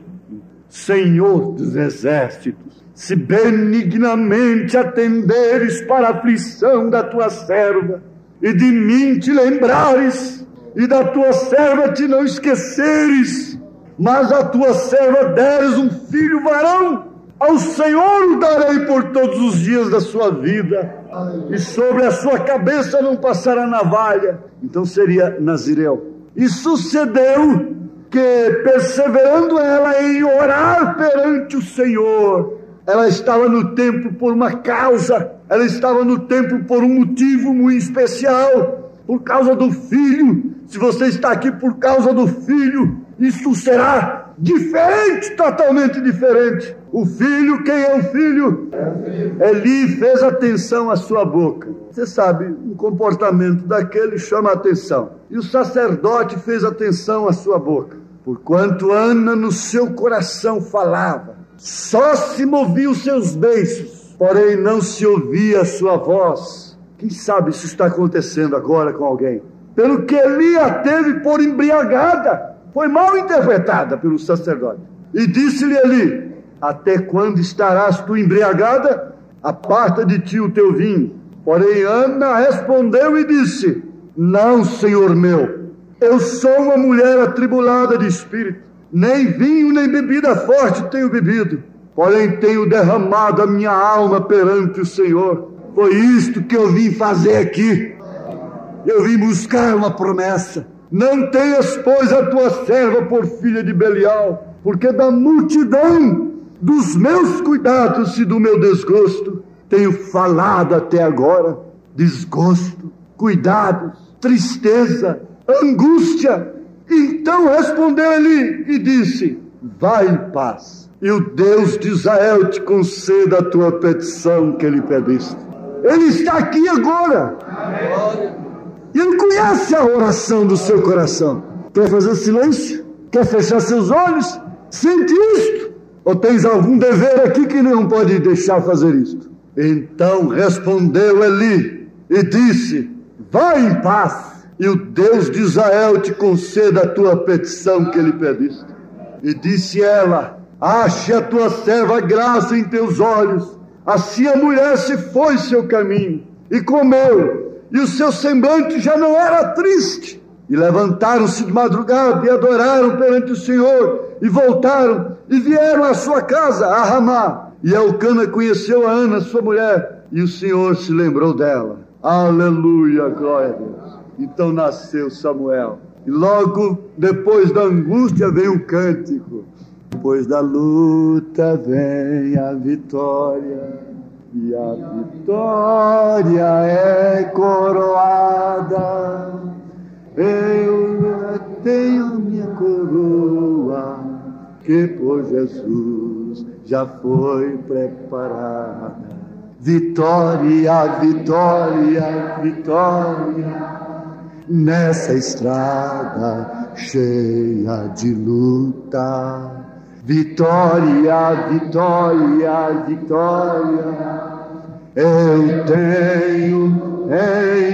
Senhor dos exércitos, se benignamente atenderes para a aflição da tua serva, e de mim te lembrares, e da tua serva te não esqueceres, mas a tua serva deres um filho varão, ao Senhor o darei por todos os dias da sua vida, e sobre a sua cabeça não passará navalha. Então seria Nazireu. E sucedeu que, perseverando ela em orar perante o Senhor, ela estava no templo por uma causa, ela estava no templo por um motivo muito especial, por causa do filho. Se você está aqui por causa do filho, isso será diferente, totalmente diferente. O filho, quem é o filho? Eli fez atenção à sua boca. Você sabe, o comportamento daquele chama a atenção. E o sacerdote fez atenção à sua boca. Porquanto Ana no seu coração falava, só se moviam os seus beiços, porém não se ouvia a sua voz. Quem sabe isso está acontecendo agora com alguém? Pelo que Eli a teve por embriagada, foi mal interpretada pelo sacerdote. E disse-lhe Eli, até quando estarás tu embriagada? Aparta de ti o teu vinho. Porém Ana respondeu e disse, não, senhor meu, eu sou uma mulher atribulada de espírito, nem vinho nem bebida forte tenho bebido, porém tenho derramado a minha alma perante o Senhor. Foi isto que eu vim fazer aqui. Eu vim buscar uma promessa. Não tenhas, pois, a tua serva por filha de Belial, porque da multidão dos meus cuidados e do meu desgosto tenho falado até agora. Desgosto, cuidados, tristeza, angústia. Então respondeu Eli e disse, vai em paz, e o Deus de Israel te conceda a tua petição que lhe pediste. Ele está aqui agora. E ele conhece a oração do seu coração. Quer fazer silêncio? Quer fechar seus olhos? Sente isto? Ou tens algum dever aqui que não pode deixar fazer isto? Então respondeu Eli e disse, vai em paz, e o Deus de Israel te conceda a tua petição que lhe pediste. E disse ela, ache a tua serva graça em teus olhos. Assim a mulher se foi seu caminho, e comeu, e o seu semblante já não era triste. E levantaram-se de madrugada, e adoraram perante o Senhor, e voltaram, e vieram à sua casa, a Ramá. E Elcana conheceu a Ana, sua mulher, e o Senhor se lembrou dela. Aleluia, glória a Deus. Então nasceu Samuel. E logo depois da angústia vem um cântico. Depois da luta vem a vitória, e a vitória é coroada. Eu tenho minha coroa, que por Jesus já foi preparada. Vitória, vitória, vitória, nessa estrada cheia de luta. Vitória, vitória, vitória, eu tenho em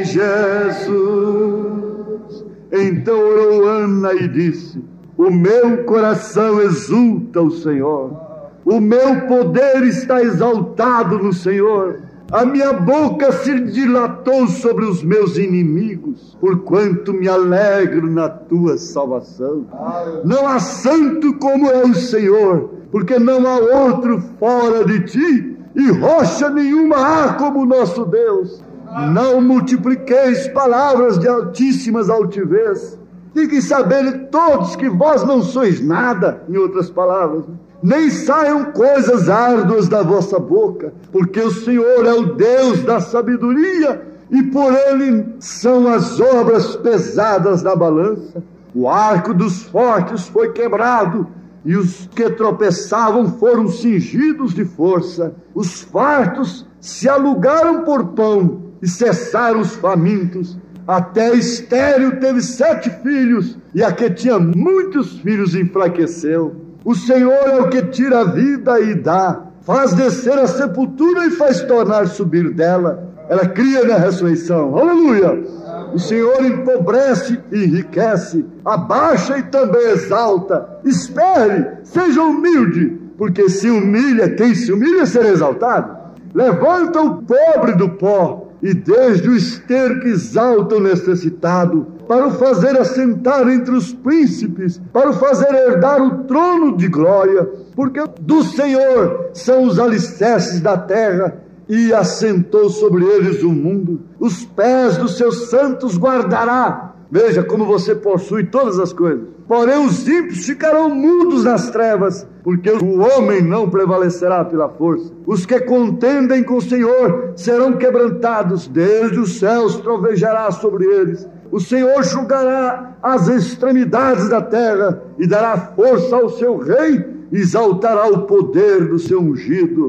Jesus. Então orou Ana e disse, o meu coração exulta o Senhor, o meu poder está exaltado no Senhor. A minha boca se dilatou sobre os meus inimigos, porquanto me alegro na tua salvação. Não há santo como é o Senhor, porque não há outro fora de ti, e rocha nenhuma há como o nosso Deus. Não multipliqueis palavras de altíssimas altivez. Fiquem sabendo todos que vós não sois nada, em outras palavras, nem saiam coisas árduas da vossa boca, porque o Senhor é o Deus da sabedoria, e por ele são as obras pesadas da balança. O arco dos fortes foi quebrado, e os que tropeçavam foram cingidos de força. Os fartos se alugaram por pão, e cessaram os famintos. Até estéril teve sete filhos, e a que tinha muitos filhos enfraqueceu. O Senhor é o que tira a vida e dá, faz descer a sepultura e faz tornar subir dela. Ela cria na ressurreição. Aleluia! O Senhor empobrece e enriquece, abaixa e também exalta. Espere, seja humilde, porque se humilha, quem se humilha será exaltado. Levanta o pobre do pó, e desde o esterco exalta o necessitado, para o fazer assentar entre os príncipes, para o fazer herdar o trono de glória, porque do Senhor são os alicerces da terra, e assentou sobre eles o mundo. Os pés dos seus santos guardará. Veja como você possui todas as coisas. Porém os ímpios ficarão mudos nas trevas, porque o homem não prevalecerá pela força. Os que contendem com o Senhor serão quebrantados, desde os céus trovejará sobre eles. O Senhor julgará as extremidades da terra e dará força ao seu rei, exaltará o poder do seu ungido.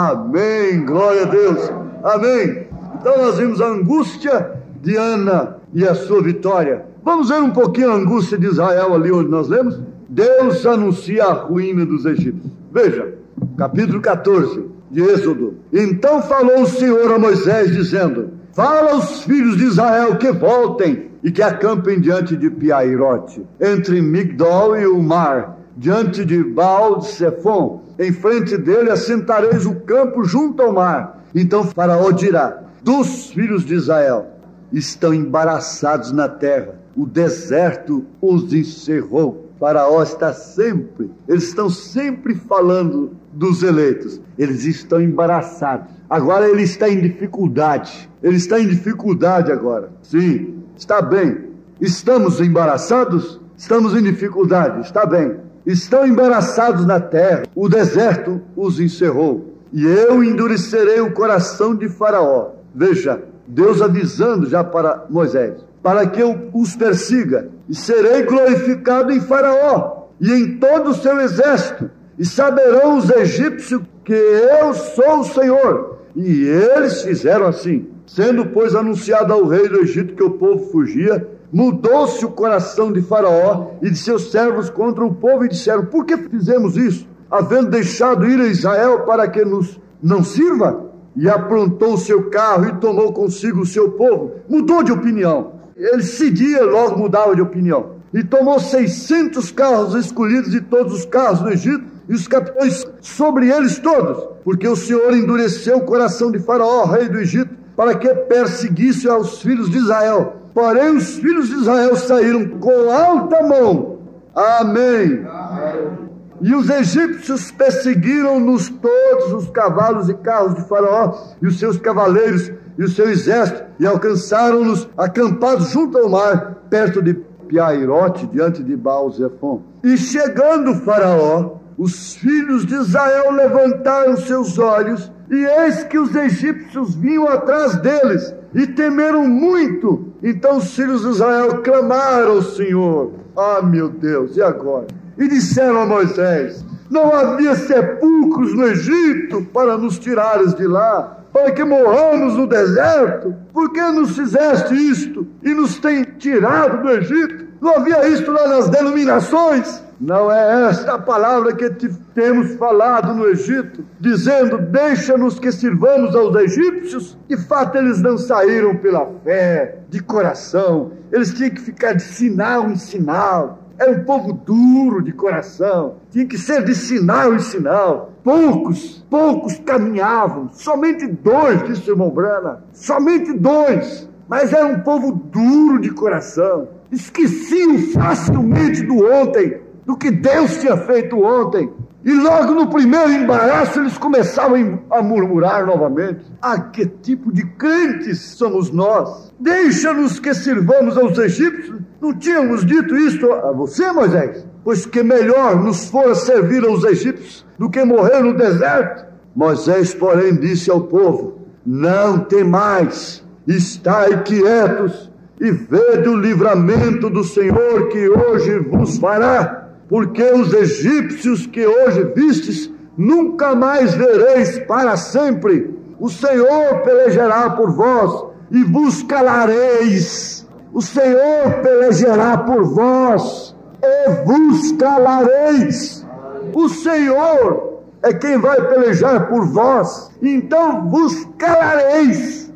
Amém, glória a Deus, amém. Então nós vimos a angústia de Ana e a sua vitória. Vamos ver um pouquinho a angústia de Israel ali onde nós lemos. Deus anuncia a ruína dos egípcios. Veja, capítulo catorze de Êxodo. Então falou o Senhor a Moisés, dizendo: fala aos filhos de Israel que voltem e que acampem diante de Piairote, entre Migdol e o mar, diante de Baal de Sefom. Em frente dele assentareis o campo junto ao mar. Então Faraó dirá: dos filhos de Israel estão embaraçados na terra, o deserto os encerrou. Faraó está sempre, eles estão sempre falando dos eleitos, eles estão embaraçados. Agora ele está em dificuldade, ele está em dificuldade agora. Sim, está bem. Estamos embaraçados? Estamos em dificuldade, está bem. Estão embaraçados na terra, o deserto os encerrou. E eu endurecerei o coração de Faraó. Veja, Deus avisando já para Moisés, para que eu os persiga, e serei glorificado em Faraó e em todo o seu exército, e saberão os egípcios que eu sou o Senhor. E eles fizeram assim. Sendo, pois, anunciado ao rei do Egito que o povo fugia, mudou-se o coração de Faraó e de seus servos contra o povo, e disseram: por que fizemos isso, havendo deixado ir a Israel para que nos não sirva? E aprontou o seu carro e tomou consigo o seu povo. Mudou de opinião. Ele cedia, logo mudava de opinião. E tomou seiscentos carros escolhidos de todos os carros do Egito, e os capitães sobre eles todos, porque o Senhor endureceu o coração de Faraó, rei do Egito, para que perseguisse aos filhos de Israel. Porém os filhos de Israel saíram com alta mão. Amém. Amém. E os egípcios perseguiram-nos todos os cavalos e carros de Faraó, e os seus cavaleiros, e o seu exército, e alcançaram-nos acampados junto ao mar, perto de Piairote, diante de Baal-Zefom. E chegando Faraó, os filhos de Israel levantaram seus olhos, e eis que os egípcios vinham atrás deles, e temeram muito. Então os filhos de Israel clamaram ao Senhor. Ah, meu Deus, e agora? E disseram a Moisés: não havia sepulcros no Egito para nos tirares de lá, para que morramos no deserto? Por que nos fizeste isto e nos tem tirado do Egito? Não havia isto lá nas denominações? Não é esta a palavra que te temos falado no Egito, dizendo: deixa-nos que sirvamos aos egípcios? De fato, eles não saíram pela fé, de coração. Eles tinham que ficar de sinal em sinal. Era um povo duro de coração, tinha que ser de sinal em sinal. Poucos, poucos caminhavam, somente dois, disse o irmão Brana, somente dois. Mas era um povo duro de coração, esqueciam facilmente do ontem, do que Deus tinha feito ontem. E logo no primeiro embaraço eles começavam a murmurar novamente. Ah, que tipo de crentes somos nós? Deixa-nos que sirvamos aos egípcios. Não tínhamos dito isto a você, Moisés? Pois que melhor nos fora servir aos egípcios do que morrer no deserto. Moisés, porém, disse ao povo: não temais, estai quietos e vede o livramento do Senhor que hoje vos fará. Porque os egípcios que hoje vistes, nunca mais vereis para sempre. O Senhor pelejará por vós e vos calareis. O Senhor pelejará por vós e vos calareis. O Senhor é quem vai pelejar por vós, então vos calareis.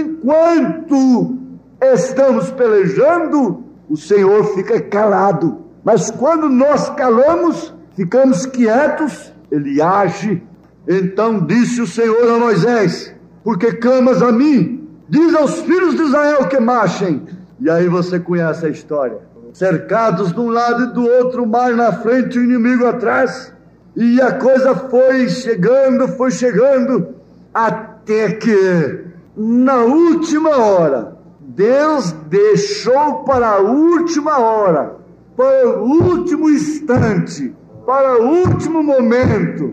Enquanto estamos pelejando, o Senhor fica calado. Mas quando nós calamos, ficamos quietos, ele age. Então disse o Senhor a Moisés: porque clamas a mim? Diz aos filhos de Israel que marchem. E aí você conhece a história. Cercados de um lado e do outro, o mar na frente e o inimigo atrás. E a coisa foi chegando, foi chegando, até que, na última hora, Deus deixou para a última hora, para o último instante, para o último momento,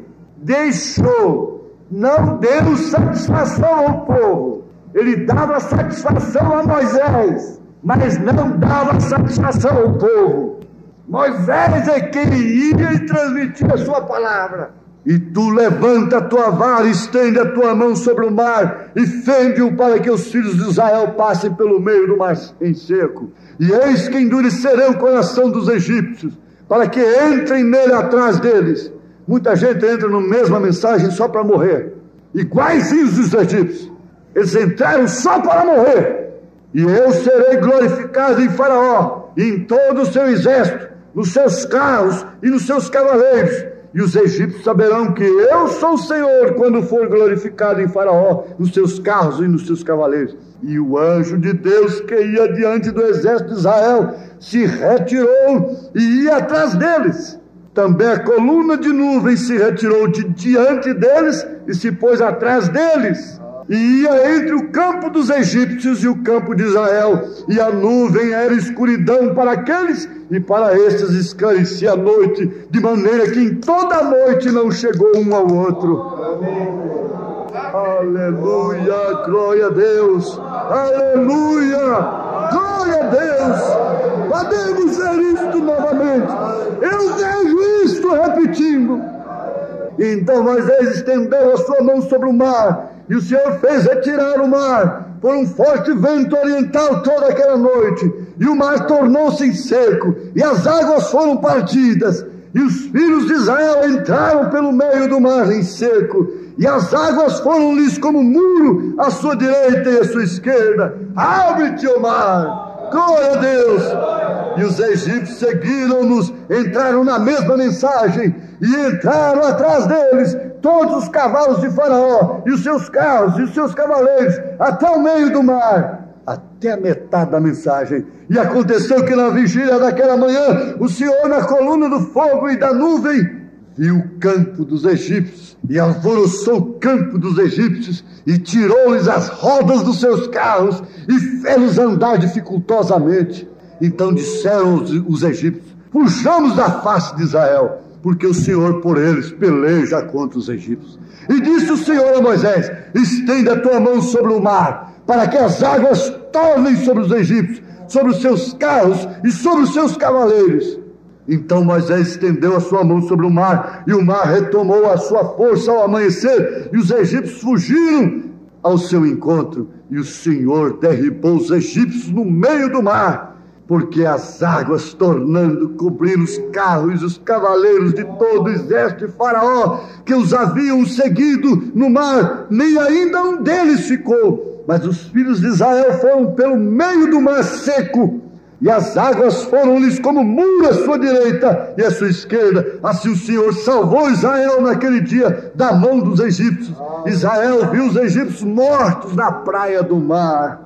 deixou, não deu satisfação ao povo. Ele dava satisfação a Moisés, mas não dava satisfação ao povo. Moisés é quem ia e transmitia a sua palavra. E tu levanta a tua vara, estende a tua mão sobre o mar e fende-o para que os filhos de Israel passem pelo meio do mar em seco. E eis que endurecerei o coração dos egípcios, para que entrem nele atrás deles. Muita gente entra na mesma mensagem só para morrer, iguaizinhos os egípcios. Eles entraram só para morrer. E eu serei glorificado em Faraó, e em todo o seu exército, nos seus carros e nos seus cavaleiros. E os egípcios saberão que eu sou o Senhor, quando for glorificado em Faraó, nos seus carros e nos seus cavaleiros. E o anjo de Deus, que ia diante do exército de Israel, se retirou e ia atrás deles. Também a coluna de nuvem se retirou de diante deles e se pôs atrás deles. E ia entre o campo dos egípcios e o campo de Israel, e a nuvem era escuridão para aqueles, e para estes esclarecia a noite, de maneira que em toda a noite não chegou um ao outro. Amém. Aleluia, glória a Deus, aleluia, glória a Deus. Podemos ver isto novamente. Eu vejo isto repetindo. Então Moisés estendeu a sua mão sobre o mar, e o Senhor fez retirar o mar por um forte vento oriental toda aquela noite, e o mar tornou-se em seco, e as águas foram partidas, e os filhos de Israel entraram pelo meio do mar em seco, e as águas foram-lhes como muro à sua direita e à sua esquerda. Abre-te, ó mar! Glória a Deus! E os egípcios seguiram-nos, entraram na mesma mensagem, e entraram atrás deles todos os cavalos de Faraó, e os seus carros, e os seus cavaleiros, até o meio do mar, até a metade da mensagem. E aconteceu que na vigília daquela manhã, o Senhor, na coluna do fogo e da nuvem, viu o campo dos egípcios, e alvoroçou o campo dos egípcios, e tirou-lhes as rodas dos seus carros, e fez-los andar dificultosamente. Então disseram os, os egípcios: fujamos da face de Israel, porque o Senhor por eles peleja contra os egípcios. E disse o Senhor a Moisés: estende a tua mão sobre o mar, para que as águas tornem sobre os egípcios, sobre os seus carros e sobre os seus cavaleiros. Então Moisés estendeu a sua mão sobre o mar, e o mar retomou a sua força ao amanhecer, e os egípcios fugiram ao seu encontro, e o Senhor derribou os egípcios no meio do mar, porque as águas, tornando, cobriram os carros e os cavaleiros de todo o exército de Faraó, que os haviam seguido no mar, nem ainda um deles ficou. Mas os filhos de Israel foram pelo meio do mar seco, e as águas foram-lhes como muro à sua direita e à sua esquerda. Assim o Senhor salvou Israel naquele dia da mão dos egípcios. Israel viu os egípcios mortos na praia do mar.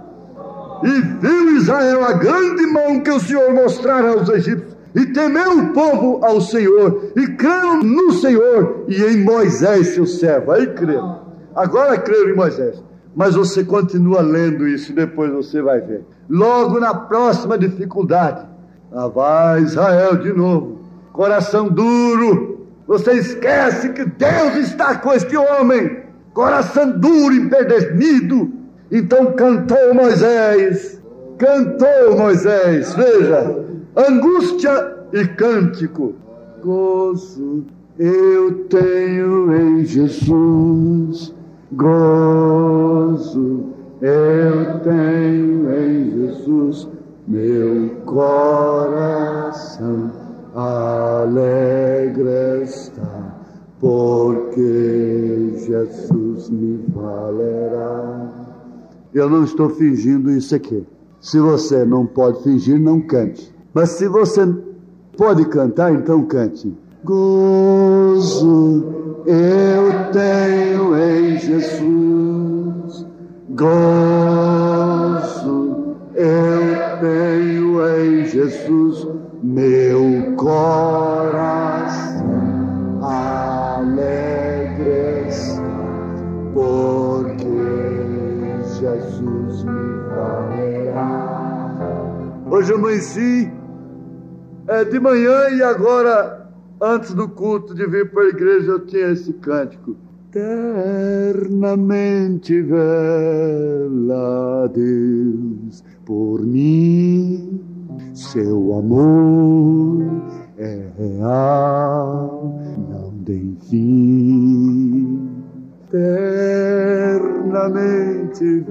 E viu Israel a grande mão que o Senhor mostrara aos egípcios, e temeu o povo ao Senhor, e creram no Senhor e em Moisés seu servo. Aí creram. Agora creram em Moisés. Mas você continua lendo isso, depois você vai ver. Logo na próxima dificuldade, lá vai Israel de novo, coração duro. Você esquece que Deus está com este homem, coração duro, empedernido. Então cantou Moisés, cantou Moisés, veja, angústia e cântico. Gozo eu tenho em Jesus, gozo eu tenho em Jesus, meu coração alegre está, porque Jesus me valerá. Eu não estou fingindo isso aqui. Se você não pode fingir, não cante. Mas se você pode cantar, então cante. Gozo eu tenho em Jesus, gozo eu tenho em Jesus, meu coração alegre está, porque Jesus me valerá. Hoje eu amanheci é, de manhã, e agora, antes do culto de vir para a igreja, eu tinha esse cântico. Eternamente vela a Deus por mim. Seu amor é real, não tem fim. Eternamente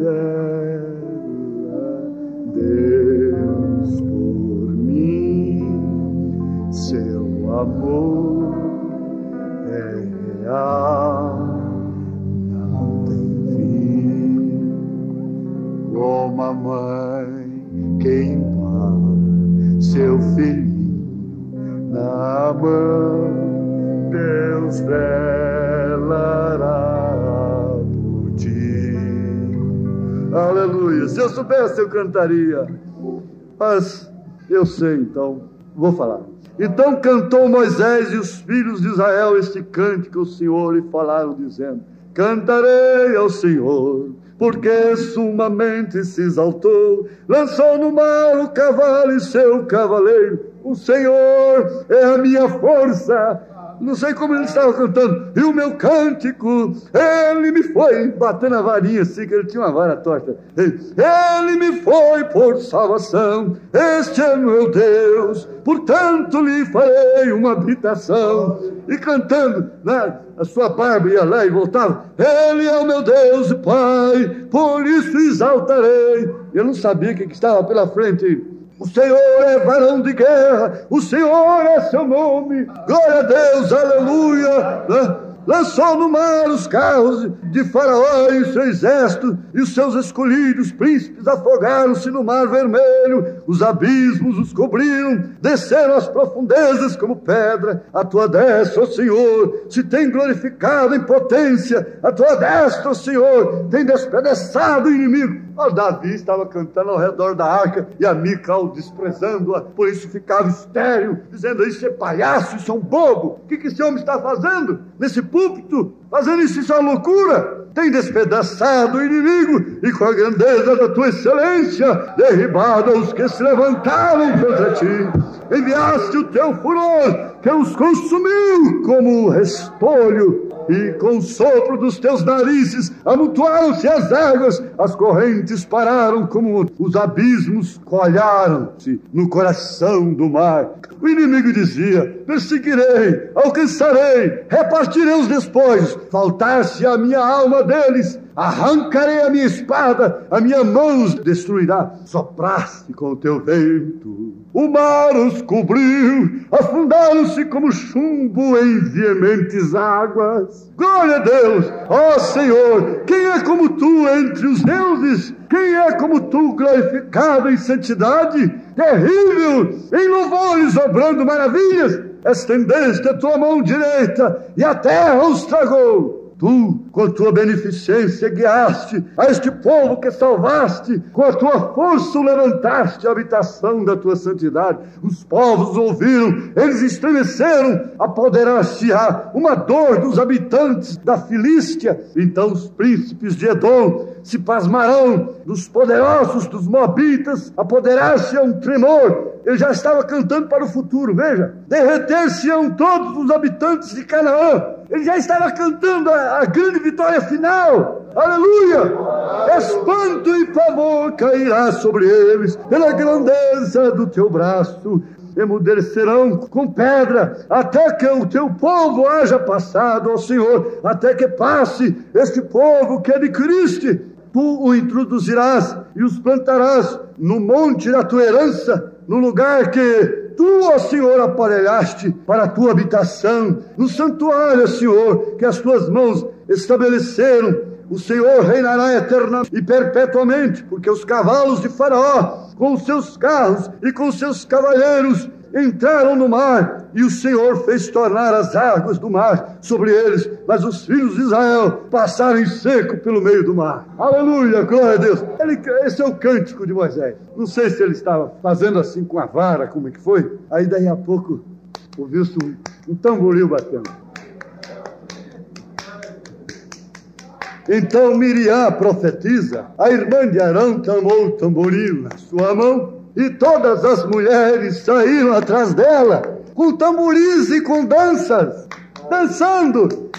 vela Deus por mim. Seu amor é real, não tem fim. Como a mãe que impara seu filhinho na mão, Deus velará por ti. Aleluia. Se eu soubesse, eu cantaria, mas eu sei, então vou falar. Então cantou Moisés e os filhos de Israel este cântico ao Senhor e falaram dizendo: cantarei ao Senhor, porque sumamente se exaltou, lançou no mar o cavalo e seu cavaleiro. O Senhor é a minha força. Não sei como ele estava cantando. E o meu cântico, ele me foi, batendo a varinha assim, que ele tinha uma vara torta. Ele me foi por salvação. Este é meu Deus, portanto lhe farei uma habitação. E cantando, né, a sua barba ia lá e voltava. Ele é o meu Deus e Pai, por isso exaltarei. Eu não sabia o que estava pela frente. O Senhor é varão de guerra, o Senhor é seu nome, glória a Deus, aleluia. Lançou no mar os carros de Faraó e o seu exército, e os seus escolhidos príncipes afogaram-se no mar vermelho, os abismos os cobriram, desceram às profundezas como pedra. A tua destra, ó Senhor, se tem glorificado em potência, a tua destra, ó Senhor, tem despedaçado o inimigo. O Davi estava cantando ao redor da arca e a Mical desprezando-a, por isso ficava estéril, dizendo: isso é palhaço, isso é um bobo. O que, que esse homem está fazendo nesse púlpito? Fazendo isso, isso é uma loucura. Tem despedaçado o inimigo e com a grandeza da tua excelência derribado os que se levantaram contra ti. Enviaste o teu furor que os consumiu como restolho, e com o sopro dos teus narizes amontoaram-se as águas, as correntes pararam como os abismos coalharam-se no coração do mar. O inimigo dizia: perseguirei, alcançarei, repartirei os despojos, faltar-se a minha alma deles, arrancarei a minha espada, a minha mão os destruirá. Sopraste com o teu vento, o mar os cobriu, afundaram-se como chumbo em veementes águas. Glória a Deus, ó Senhor, quem é como tu entre os deuses? Quem é como tu glorificado em santidade? Terrível em louvores, obrando maravilhas. Estendeste a tua mão direita e a terra os tragou. Tu, com a tua beneficência, guiaste a este povo que salvaste, com a tua força o levantaste a habitação da tua santidade. Os povos ouviram, eles estremeceram, apoderar-se-á uma dor dos habitantes da Filístia. Então os príncipes de Edom se pasmarão, dos poderosos dos Moabitas apoderar-se-á um tremor. Ele já estava cantando para o futuro, veja, derreter-se-ão todos os habitantes de Canaã. Ele já estava cantando a, a grande vitória final. Aleluia! Espanto e pavor cairá sobre eles pela grandeza do teu braço. Emudecerão com pedra até que o teu povo haja passado, ó Senhor, até que passe este povo que adquiriste. Tu o introduzirás e os plantarás no monte da tua herança, no lugar que tu, ó Senhor, aparelhaste para a tua habitação, no santuário, Senhor, que as tuas mãos estabeleceram. O Senhor reinará eternamente e perpetuamente, porque os cavalos de Faraó, com os seus carros e com os seus cavaleiros, entraram no mar, e o Senhor fez tornar as águas do mar sobre eles, mas os filhos de Israel passaram em seco pelo meio do mar. Aleluia, glória a Deus. Ele, esse é o cântico de Moisés. Não sei se ele estava fazendo assim com a vara, como é que foi. Aí daí a pouco ouviu-se um, um tamboril batendo. Então Miriam, a profetisa, a irmã de Arão, tomou o tamboril na sua mão, e todas as mulheres saíram atrás dela, com tamboris e com danças, dançando.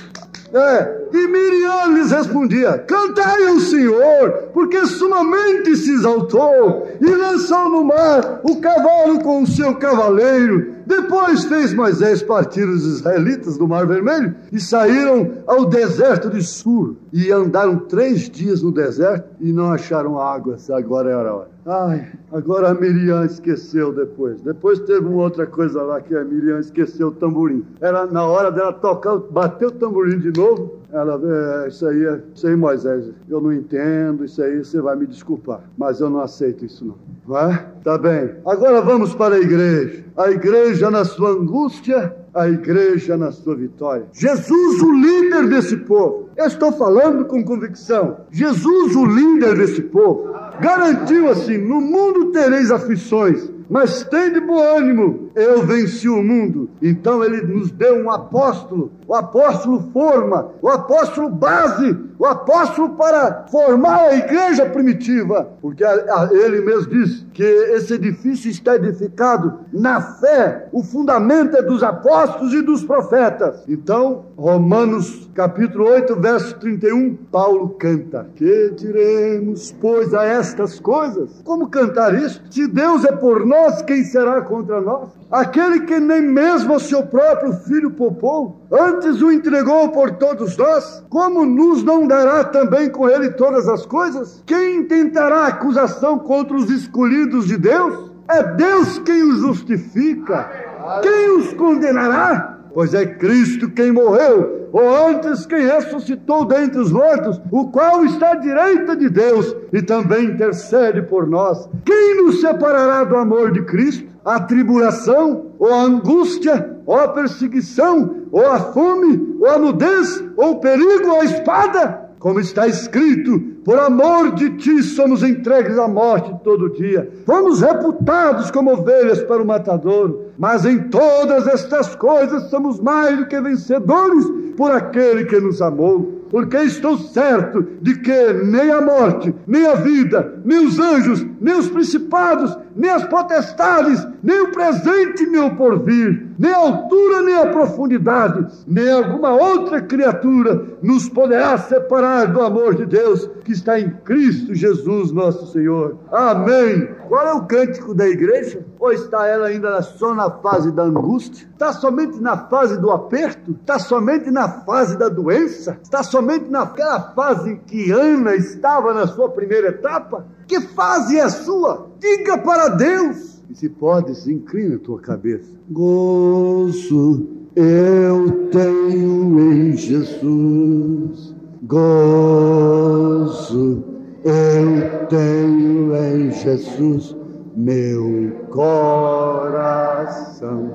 É, e Miriam lhes respondia: cantai ao Senhor, porque sumamente se exaltou, e lançou no mar o cavalo com o seu cavaleiro. Depois fez Moisés partir os israelitas do Mar Vermelho e saíram ao deserto de Sur. E andaram três dias no deserto e não acharam água. Agora era a hora. Ai, agora a Miriam esqueceu depois. Depois teve uma outra coisa lá que a Miriam esqueceu o tamborim. Era na hora dela tocar, bater o tamborim de novo. Ela, é, isso aí, é, isso aí, Moisés, eu não entendo, isso aí você vai me desculpar, mas eu não aceito isso não. Não é? Tá bem. Agora vamos para a igreja. A igreja na sua angústia, a igreja na sua vitória. Jesus, o líder desse povo. Eu estou falando com convicção. Jesus, o líder desse povo, garantiu assim: no mundo tereis aflições, mas tende bom ânimo, eu venci o mundo. Então ele nos deu um apóstolo, o apóstolo forma, o apóstolo base, o apóstolo para formar a igreja primitiva, porque a, a, ele mesmo diz que esse edifício está edificado na fé, o fundamento é dos apóstolos e dos profetas. Então, Romanos capítulo oito, verso trinta e um, Paulo canta: que diremos, pois, a estas coisas? Como cantar isso? Se Deus é por nós, quem será contra nós? Aquele que nem mesmo o seu próprio filho poupou, antes o entregou por todos nós, como nos não dará também com ele todas as coisas? Quem intentará acusação contra os escolhidos de Deus? É Deus quem os justifica. Quem os condenará? Pois é Cristo quem morreu, ou antes quem ressuscitou dentre os mortos, o qual está à direita de Deus e também intercede por nós. Quem nos separará do amor de Cristo? A tribulação, ou a angústia, ou a perseguição, ou a fome, ou a nudez, ou o perigo, ou a espada? Como está escrito: por amor de ti somos entregues à morte todo dia. Fomos reputados como ovelhas para o matadouro. Mas em todas estas coisas somos mais do que vencedores por aquele que nos amou. Porque estou certo de que nem a morte, nem a vida, nem os anjos, nem os principados, nem as potestades, nem o presente, nem o porvir, nem a altura, nem a profundidade, nem alguma outra criatura nos poderá separar do amor de Deus que está em Cristo Jesus nosso Senhor. Amém. Qual é o cântico da igreja? Ou está ela ainda só na fase da angústia? Está somente na fase do aperto? Está somente na fase da doença? Está somente naquela fase que Ana estava na sua primeira etapa? Que fase é a sua? Diga para Deus. E se pode, se inclina a tua cabeça. Gozo eu tenho em Jesus. Gozo eu tenho em Jesus. Meu coração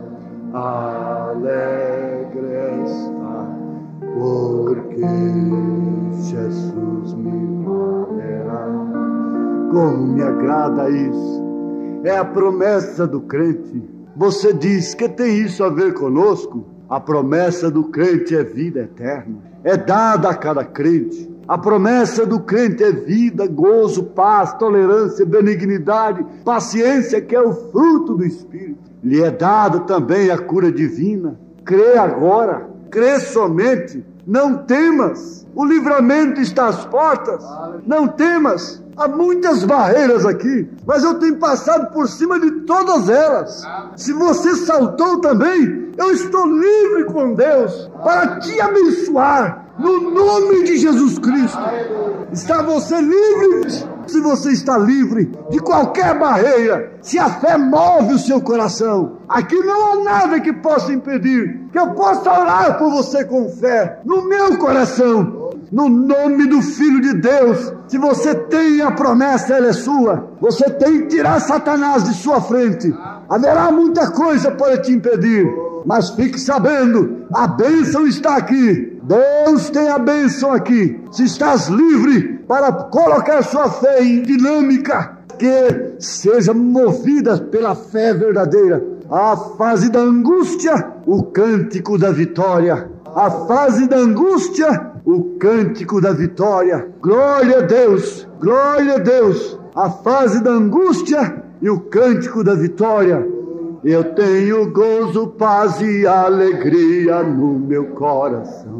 alegre está, porque Jesus me valerá. Como me agrada isso! É a promessa do crente. Você diz que tem isso a ver conosco? A promessa do crente é vida eterna. É dada a cada crente. A promessa do crente é vida, gozo, paz, tolerância, benignidade, paciência, que é o fruto do Espírito. Lhe é dada também a cura divina. Crê agora, crê somente, não temas. O livramento está às portas. Não temas. Há muitas barreiras aqui, mas eu tenho passado por cima de todas elas. Se você saltou também, eu estou livre com Deus para te abençoar. No nome de Jesus Cristo. Está você livre? Se você está livre de qualquer barreira, se a fé move o seu coração, aqui não há nada que possa impedir que eu possa orar por você com fé no meu coração, no nome do Filho de Deus. Se você tem a promessa, ela é sua. Você tem que tirar Satanás de sua frente. Haverá muita coisa para te impedir, mas fique sabendo, a bênção está aqui. Deus tem a bênção aqui. Se estás livre para colocar sua fé em dinâmica, que seja movida pela fé verdadeira. A fase da angústia, o cântico da vitória. A fase da angústia, o cântico da vitória. Glória a Deus, glória a Deus. A fase da angústia e o cântico da vitória. Eu tenho gozo, paz e alegria no meu coração.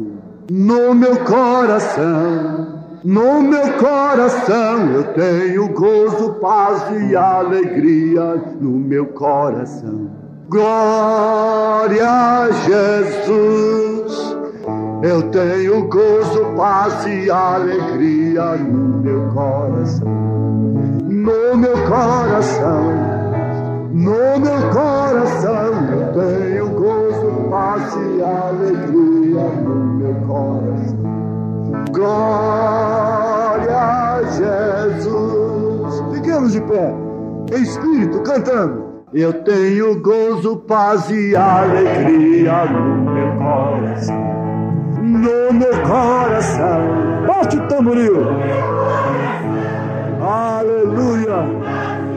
No meu coração, no meu coração, eu tenho gozo, paz e alegria no meu coração. Glória a Jesus, eu tenho gozo, paz e alegria no meu coração. No meu coração, no meu coração, eu tenho gozo, paz e alegria no meu coração. Glória a Jesus. Fiquemos de pé, em espírito, cantando. Eu tenho gozo, paz e alegria no meu coração. No meu coração. Bate o tamboril. Aleluia.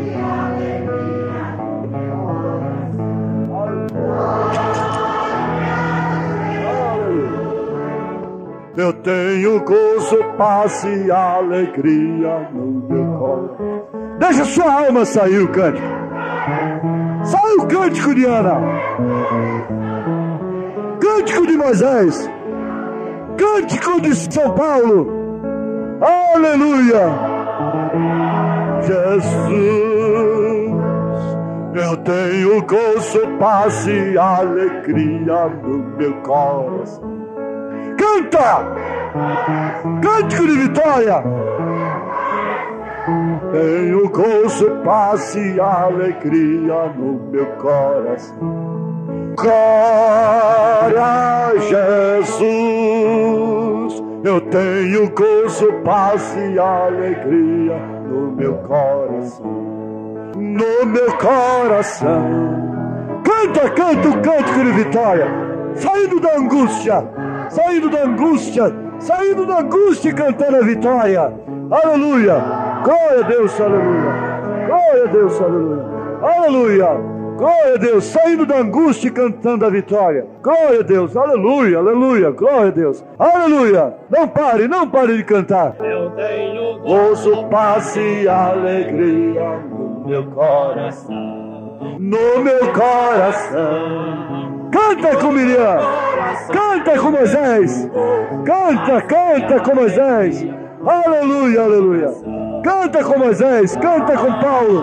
Eu tenho gozo, paz e alegria no meu coração. Deixa sua alma sair o cântico. Sai o cântico de Ana. Cântico de Moisés. Cântico de São Paulo. Aleluia. Jesus, eu tenho gozo, paz e alegria no meu coração. Canta! Cântico de vitória! Tenho gozo, paz e alegria no meu coração. Glória a Jesus! Eu tenho gozo, paz e alegria no meu coração. No meu coração. Canta, canta o cântico de vitória. Saindo da angústia. Saindo da angústia, saindo da angústia e cantando a vitória. Aleluia, glória a Deus, aleluia. Glória a Deus, aleluia. Aleluia, glória a Deus, saindo da angústia e cantando a vitória. Glória a Deus, aleluia, aleluia, glória a Deus. Aleluia, não pare, não pare de cantar. Eu tenho Gozo, paz e alegria no meu coração. No meu coração. Canta com Miriam, canta com Moisés, canta, canta com Moisés, aleluia, aleluia, canta com Moisés, canta com Paulo.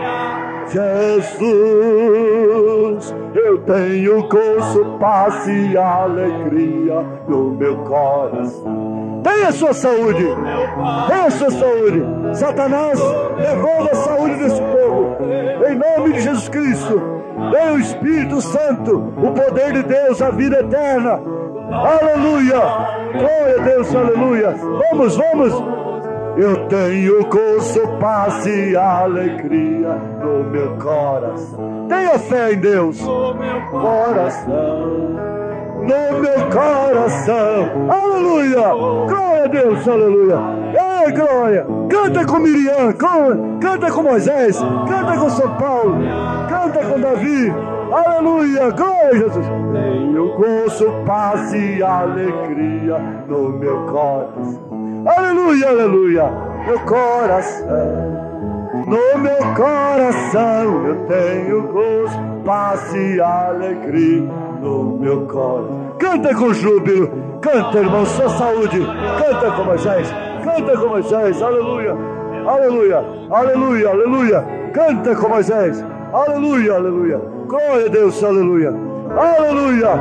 Jesus, eu tenho gozo, paz e alegria no meu coração. Tenha sua saúde, tenha sua saúde. Satanás devolva a saúde desse povo, em nome de Jesus Cristo. Vem o Espírito Santo, o poder de Deus, a vida eterna. Aleluia, glória a Deus, aleluia. Vamos, vamos. Eu tenho gozo, paz e alegria no meu coração. Tenha fé em Deus. No meu coração. No meu coração. Aleluia. Glória a Deus, aleluia. Ei, glória. Canta com Miriam, com, canta com Moisés, canta com São Paulo, canta com Davi. Aleluia, glória a Jesus. Tenho gozo, paz e alegria no meu coração. Aleluia, aleluia, meu coração. No meu coração eu tenho gozo, paz e alegria no meu coração. Canta com júbilo, canta, irmão, sua saúde. Canta com Moisés, canta com Moisés, aleluia, aleluia, aleluia, aleluia. Canta com Moisés, aleluia, aleluia. Glória a Deus, aleluia, aleluia.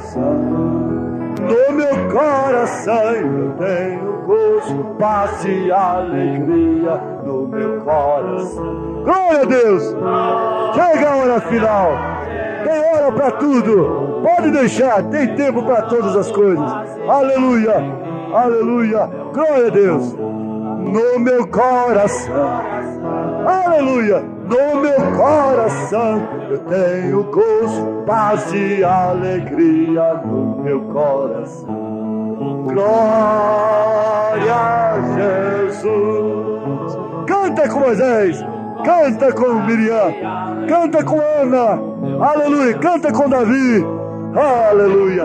No meu coração eu tenho gozo, paz e alegria no meu coração. Glória a Deus. Chega a hora final. Tem hora para tudo. Pode deixar, tem tempo para todas as coisas. Aleluia, aleluia. Glória a Deus. No meu coração, aleluia. No meu coração eu tenho gozo, paz e alegria no meu coração. Glória a Jesus. Canta com Moisés, canta com Miriam, canta com Ana, aleluia, canta com Davi, aleluia.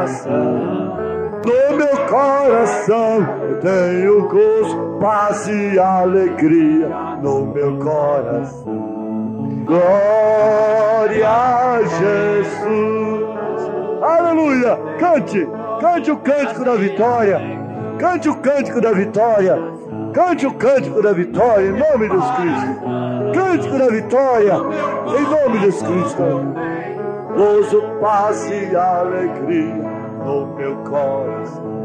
No meu coração eu tenho gozo, paz e alegria no meu coração. Glória a Jesus. Aleluia. Cante, Cante o cântico da vitória. Cante o cântico da vitória. Cante o cântico da vitória, em nome de Jesus Cristo. Cântico da vitória, em nome de Jesus Cristo. Gozo, paz e alegria no meu coração.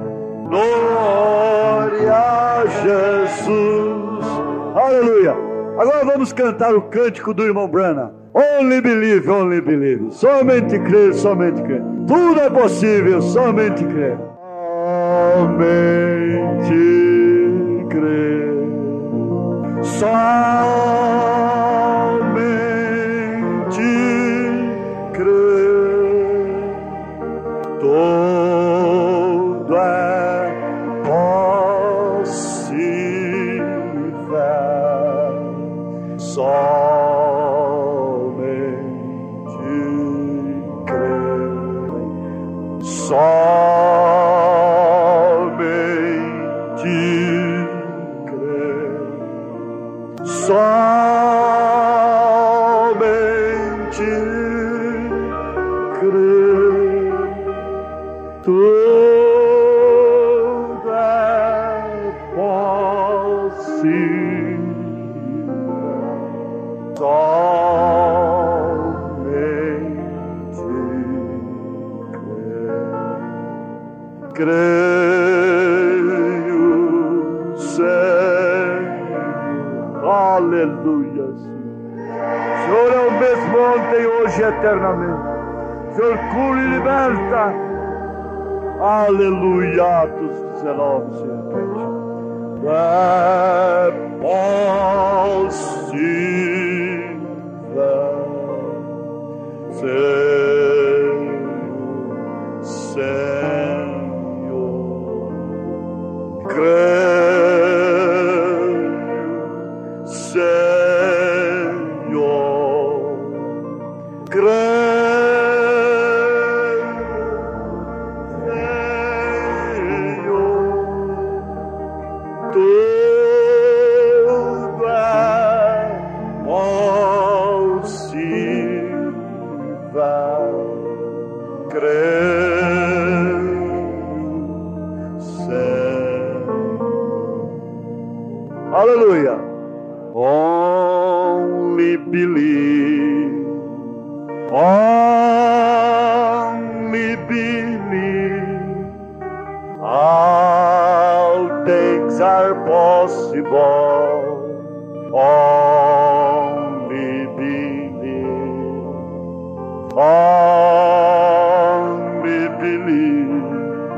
Glória a Jesus. Aleluia. Agora vamos cantar o cântico do irmão Branham. Only believe, only believe. Somente crer, somente crer. Tudo é possível, somente crer. Somente crer. Somente crer. Tudo é possível. Somente crer. Somente crer. Somente crer. Tudo é possível. Somente crer. Creio, Senhor. Aleluia, Senhor. O Senhor é o mesmo ontem, hoje e eternamente. O Senhor cura e liberta. Aleluia, Atos dezenove, Senhor. É possível, Senhor, Senhor. Creio, Senhor. Creio. Aleluia. Only believe. Only believe. All things are possible. Only believe. Only believe.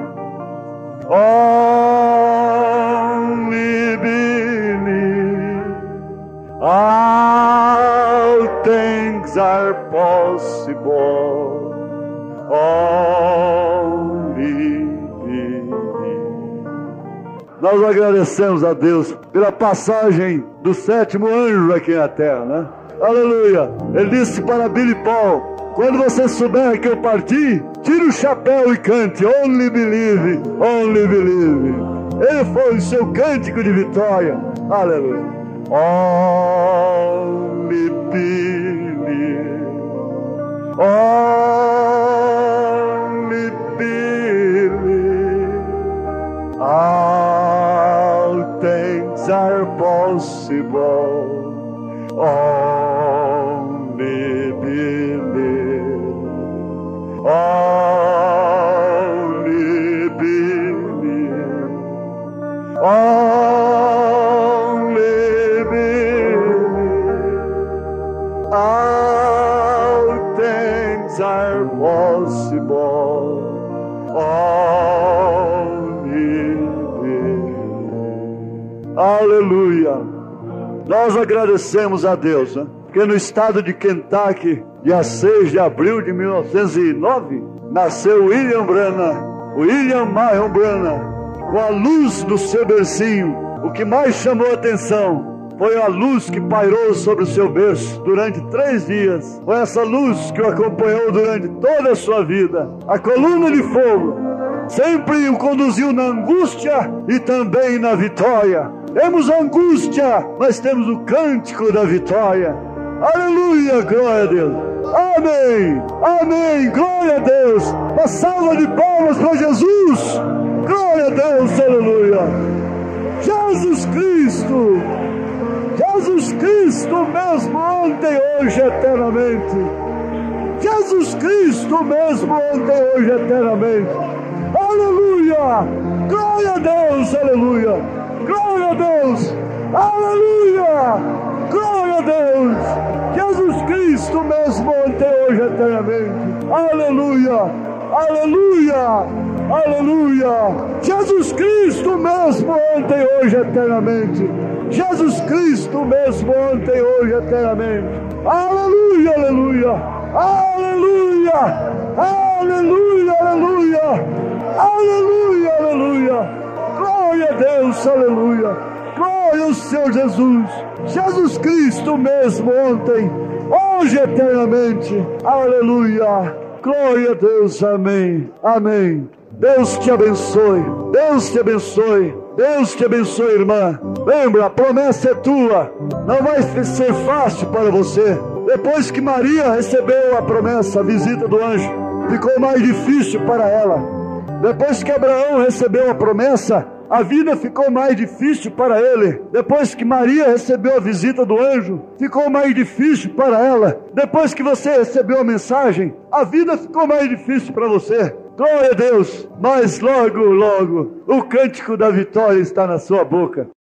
Only believe. All things are possible. Only believe. Nós agradecemos a Deus pela passagem do sétimo anjo aqui na terra, né? Aleluia. Ele disse para Billy Paul: quando você souber que eu parti, tire o chapéu e cante. Only believe, only believe. Ele foi o seu cântico de vitória. Aleluia. Only believe. Only believe. All things are possible. Only believe. Only believe. Only believe. All things are possible. Only believe. Aleluia. Nós agradecemos a Deus, né? Porque no estado de Kentucky, dia seis de abril de mil novecentos e nove, nasceu William Branham, William Marion Branham, com a luz do seu bercinho. O que mais chamou a atenção foi a luz que pairou sobre o seu berço durante três dias. Foi essa luz que o acompanhou durante toda a sua vida. A coluna de fogo sempre o conduziu na angústia e também na vitória. Temos angústia, mas temos o cântico da vitória. Aleluia, glória a Deus. Amém, amém, glória a Deus. Uma salva de palmas para Jesus. Glória a Deus, aleluia. Jesus Cristo, Jesus Cristo mesmo ontem, hoje, eternamente. Jesus Cristo mesmo ontem, hoje, eternamente. Aleluia, glória a Deus, aleluia. Glória a Deus, aleluia, glória a Deus. Jesus Cristo mesmo ontem, hoje, eternamente. Aleluia, aleluia, aleluia. Jesus Cristo mesmo ontem, hoje, eternamente. Jesus Cristo mesmo ontem, hoje, eternamente. Aleluia, aleluia, aleluia, aleluia, aleluia, aleluia, aleluia. Glória a Deus, aleluia. Glória ao Senhor Jesus. Jesus Cristo mesmo ontem, hoje, eternamente. Aleluia. Glória a Deus, amém, amém. Deus te abençoe, Deus te abençoe, Deus te abençoe, irmã. Lembra, a promessa é tua, não vai ser fácil para você. Depois que Maria recebeu a promessa, a visita do anjo, ficou mais difícil para ela. Depois que Abraão recebeu a promessa, a vida ficou mais difícil para ele. Depois que Maria recebeu a visita do anjo, ficou mais difícil para ela. Depois que você recebeu a mensagem, a vida ficou mais difícil para você. Glória a Deus, mas logo, logo, o cântico da vitória está na sua boca.